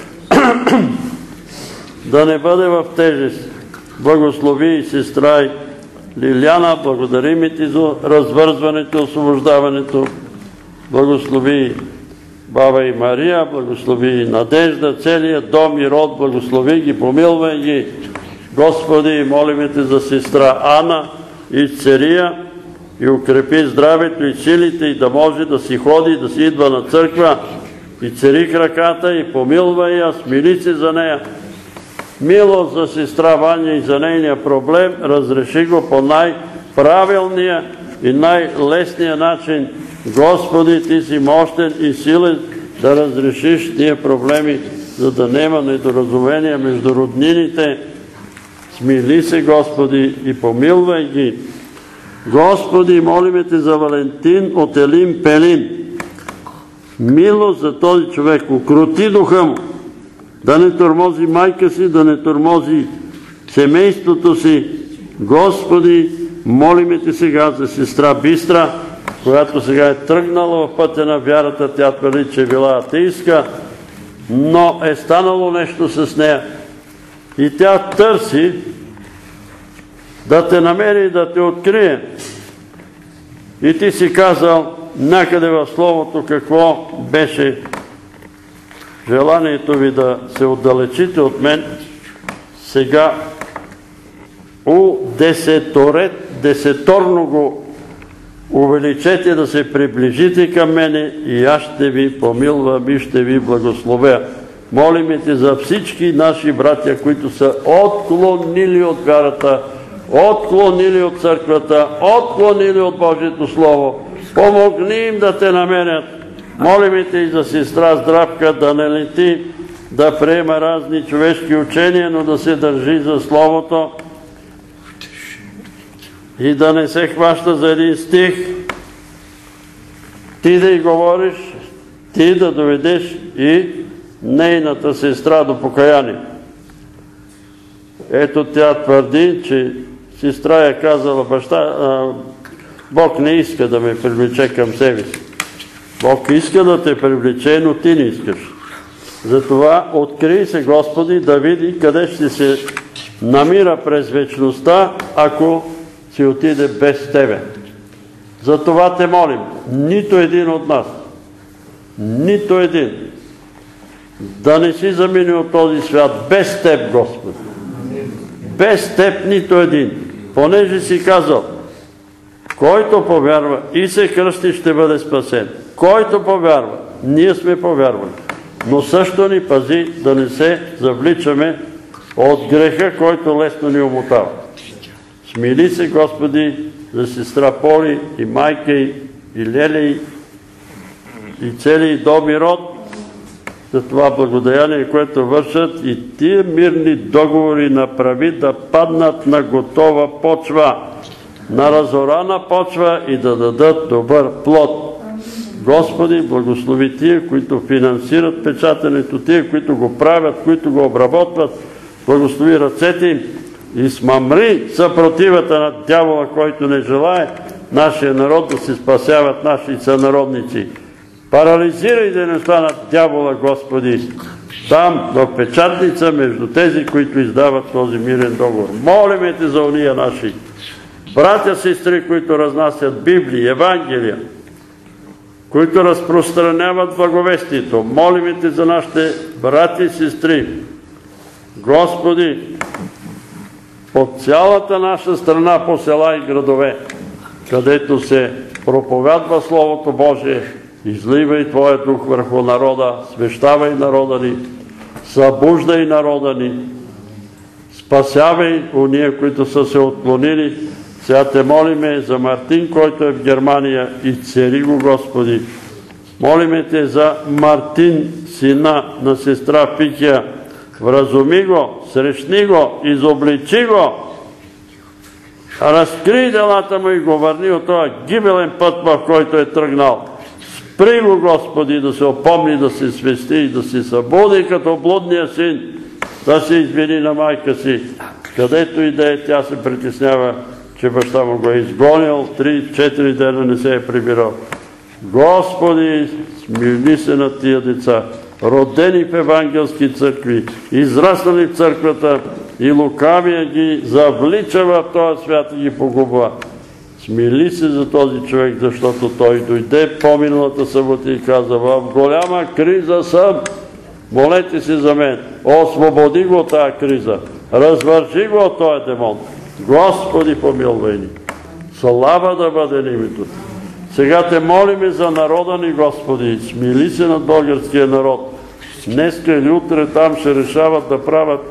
да не бъде в тежест. Благослови и сестра Лиляна, благодарим Ти за развързването, освобождаването. Благослови баба и Мария, благослови Надежда, целият дом и род, благослови ги, помилвай ги. Господи, молиме Те за сестра Ана и Церия и укрепи здравето и силите и да може да си ходи, да си идва на църква и цари краката и помилвай я, смили се за нея. Милост за сестра Ваня и за нейния проблем, разреши го по най-правилния и най-лесния начин. Господи, Ти си мощен и силен да разрешиш тия проблеми, за да няма недоразумения между роднините. Смили се, Господи, и помилвай ги. Господи, молиме Те за Валентин от Елин Пелин. Милост за този човек, укрути духа му, да не тормози майка си, да не тормози семейството си. Господи, молиме Ти сега за сестра Бистра, която сега е тръгнала в пътя на вярата. Тя твърди, че е била атеистка, но е станало нещо с нея. И тя търси да те намери и да те открие. И ти си казал някъде в Словото какво беше желанието ви да се отдалечите от мен. Сега десеторно го увеличете, да се приближите към мене и аз ще ви помилвам и ще ви благословя. Молиме Те за всички наши братя, които са отклонили от вярата, отклонили от църквата, отклонили от Божието Слово. Помогни им да Те намерят. Молиме Те и за сестра Здравка да не лети, да приема разни човешки учения, но да се държи за Словото и да не се хваща за един стих. Ти да й говориш, ти да доведеш и нейната сестра до покаяние. Ето тя твърди, че сестра е казала: Бог не иска да ме привлече към себе си. Бог иска да те привлече, но ти не искаш. Затова открий се, Господи, да види къде ще се намира през вечността, ако си отиде без Тебе. Затова Те молим, нито един от нас, нито един, да не си замине от този свят без Теб, Господи. Без Теб нито един. Понеже си казал, който повярва и се кръсти, ще бъде спасен. Който повярва, ние сме повярвали. Но също ни пази да не се завличаме от греха, който лесно ни омотава. Смили се, Господи, за сестра Поли и майка и Лели и целият дом и род, за това благодаяние, което вършат, и тия мирни договори направи да паднат на готова почва, на разорана почва и да дадат добър плод. Господи, благослови тия, които финансират печатането, тия, които го правят, които го обработват, благослови ръцете им и смамри съпротивата на дявола, който не желае нашия народ да се спасяват наши сънародници. Парализирай дейността на дявола, Господи, там в печатница между тези, които издават този мирен договор. Молиме Те за уния наши братя, сестри, които разнасят Библии, Евангелия, които разпространяват благовестието. Молиме Те за нашите брати и сестри. Господи, по цялата наша страна, по села и градове, където се проповядва Словото Божие, изливай Твоя дух върху народа, свещавай народа ни, събуждай народа ни, спасявай уния, които са се отклонили. Сега Те молиме за Мартин, който е в Германия, и цари го, Господи. Молиме Те за Мартин, сина на сестра Пикия. Вразуми го, срещни го, изобличи го, разкри делата му и го върни от този гибелен път, в който е тръгнал. Спри го, Господи, да се опомни, да се свести и да се събуди като блудния син, да се извини на майка си. Където и да е, тя се притеснява, че баща му го е изгонил, 3-4 дена не се е прибирал. Господи, смирни се на тия деца, родени в евангелски църкви, израснали в църквата, и лукавия ги завлича в този свят и ги погубва. Смили се за този човек, защото той дойде по-миналата събота и каза: в голяма криза съм, молете се за мен, освободи го от тази криза, развържи го от този демон. Господи, помилвай ни. Слава да бъде името Ти. Сега Те молиме за народа ни, Господи, смили се над българския народ. Днеска или утре там ще решават да правят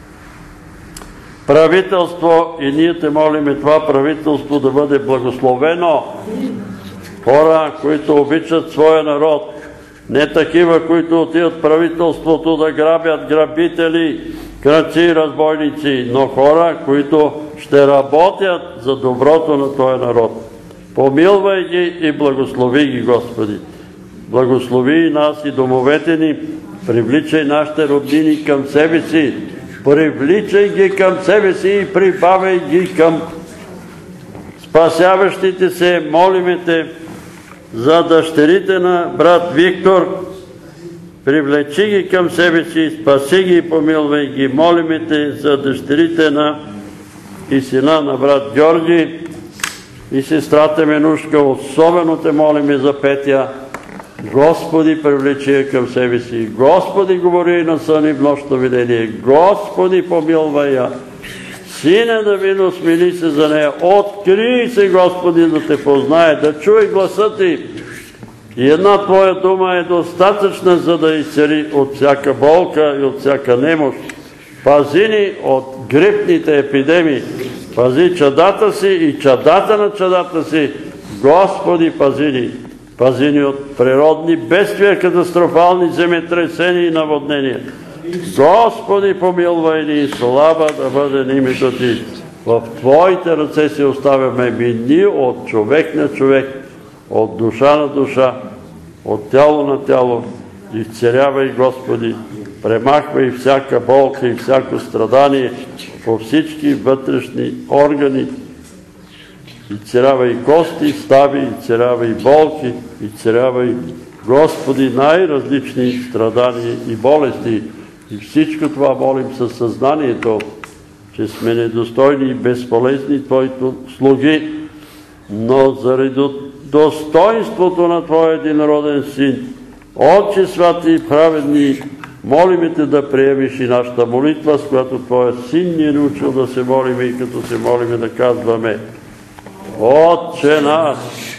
правителство и ние Те молиме това правителство да бъде благословено. Хора, които обичат своя народ, не такива, които отиват в правителството да грабят, грабители, крадци и разбойници, но хора, които ще работят за доброто на този народ. Помилвай ги и благослови ги, Господи. Благослови и нас и домовете ни, привличай нашите роднини към себе си, привличай ги към себе си и прибавяй ги към спасяващите се, молиме Те за дъщерите на брат Виктор, привлечи ги към себе си, спаси ги и помилвай ги. Молиме Те за дъщерите и сина на брат Георги и сестрата Менушка. Особено Те молиме за Петя. Господи, привлечи я към себе си. Господи, говори на сън и в нощно видение. Господи, помилвай я. Сине Давидо, смили се за нея. Открий се, Господи, да Те познае, да чуе гласа Ти. И една Твоя дума е достатъчна, за да изцели от всяка болка и от всяка немощ. Пази ни от грипните епидемии. Пази чадата си и чадата на чадата си. Господи, пази ни. Пази ни от природни бедствия, катастрофални земетресения и наводнения. Господи, помилвай ни, слава да бъде името Ти. В Твоите ръце се оставяме мини от човек на човек, от душа на душа, от тяло на тяло. Изцелявай, Господи, премахвай всяка болка и всяко страдание по всички вътрешни органи. Изцелявай кости, стави, изцелявай болки, изцелявай, Господи, най-различни страдания и болести. И всичко това молим със съзнанието, че сме недостойни и безполезни Твоите слуги, но заради достоинството на Твоя единороден Син, Отче святи и праведни, молиме Те да приемеш и нашата молитва, с която Твоя Син ни е научил да се молиме и като се молиме да казваме: Отче наш,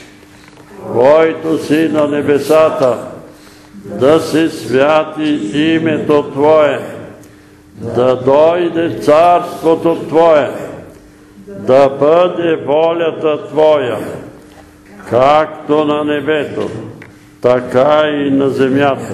който си на небесата, да се святи името Твое, да дойде царството Твое, да бъде волята Твоя, както на небето, така и на земята.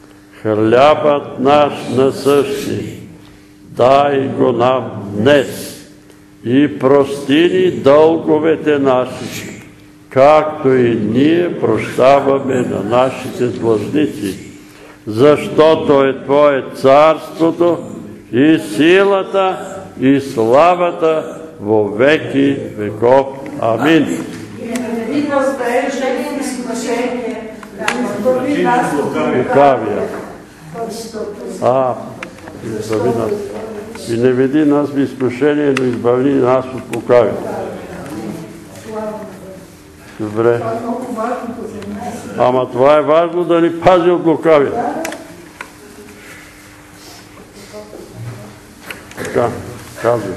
Хлябът наш насъщни, дай го нам днес и прости ни дълговете наши, както и ние прощаваме на нашите длъжници, защото е Твое царството и силата и славата во веки веков. Амин. Лукавия. Избави нас. И не веди нас в изкушение, но избави нас от лукавия. Добре. Ама това е важно, да ни пази от лукавия. Така, казвай.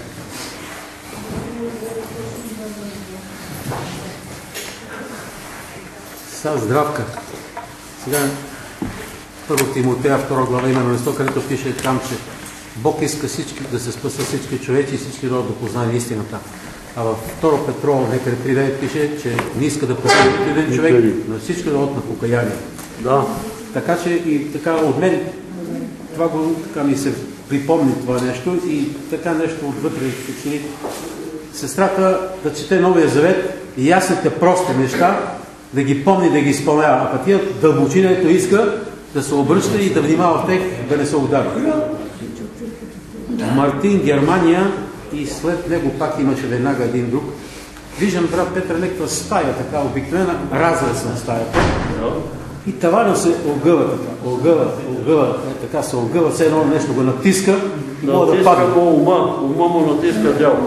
Здравка. Сега, първо Тимотея, 2 глава, именно место, където пише там, че Бог иска да се спасат всички човеци и всички да познали истината. А във 2 Петро, некъде 3 пише, че не иска да спаси един човек, но всички да на покаяние. Да. Така че и така от мен това го така ми се припомни това нещо и така нещо отвътре че сестрата да чете Новия Завет и ясните прости неща, да ги помни, да ги изпълнява. А пък тия дълбочината иска да се обръща и да внимава в тях, да не се удари. Мартин, Германия и след него пак имаше веднага един друг. Виждам, брат Петър, някаква стая, така обикновена, разрез на стаята. И тавана се огъва така, огъва, така се огъва, все едно нещо го натиска и мога да падне. Ума му натиска дяло.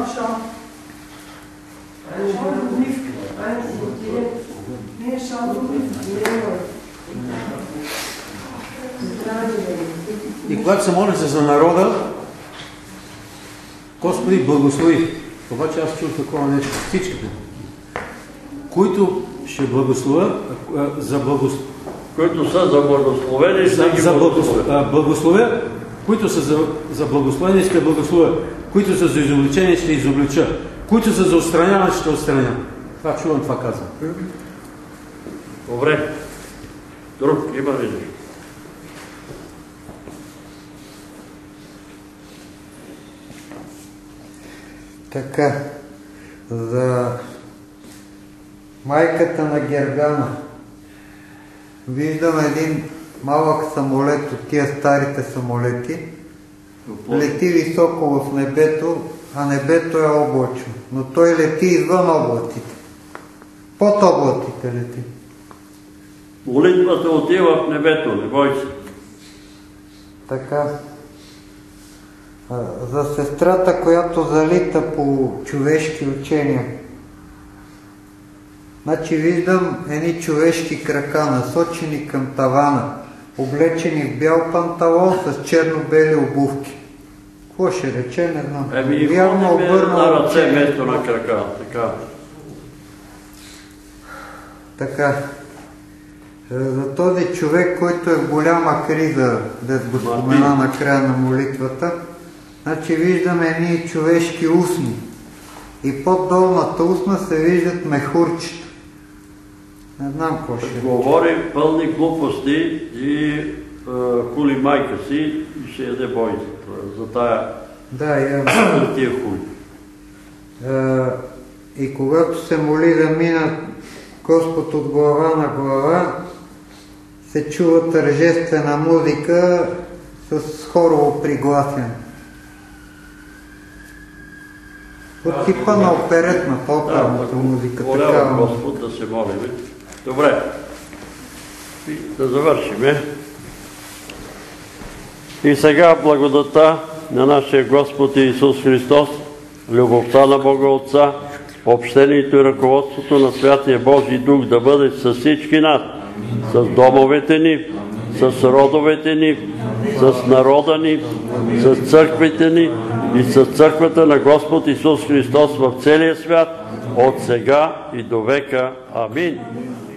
И когато се молиш за народа, Господи благослови. Обаче аз чух такова нещо. Всичките, които ще благословят, които са за благословени, ще ги благословя, които са за благословени, ще благословя, които са за изобличени, ще изоблича, които са за отстраняване, ще отстраня. Това чувам, това казвам. Добре. Друг има ли? Така, за майката на Гергана виждам един малък самолет от тия старите самолети, лети високо в небето, а небето е облачно. Но той лети извън облаците. Под облаците лети. Молитвата отива в небето, не бой се. Така. За сестрата, която залита по човешки учения. Значи виждам едни човешки крака, насочени към тавана, облечени в бял панталон с черно-бели обувки. Какво ще рече, не знам. Вярно обърнал на ръце вместо на крака. Така. За този човек, който е в голяма криза, да го спомена на края на молитвата, значи виждаме едни човешки устни. И под долната устна се виждат мехурчета. Не знам какво ще говори пълни глупости и хули майка си и ще яде бой за тая тия хули. И когато се моли да мина Господ от глава на глава, се чува тържествена музика с хорово пригласен. От типа на оперетната, оперната музика. Моля Господ да се молим. Добре, да завършиме. И сега благодата на нашия Господ Исус Христос, любовта на Бога Отца, общението и ръководството на Святия Божий Дух да бъде с всички нас, с домовете ни, с родовете ни, с народа ни, с църквите ни и с църквата на Господ Исус Христос в целия свят, от сега и до века. Амин.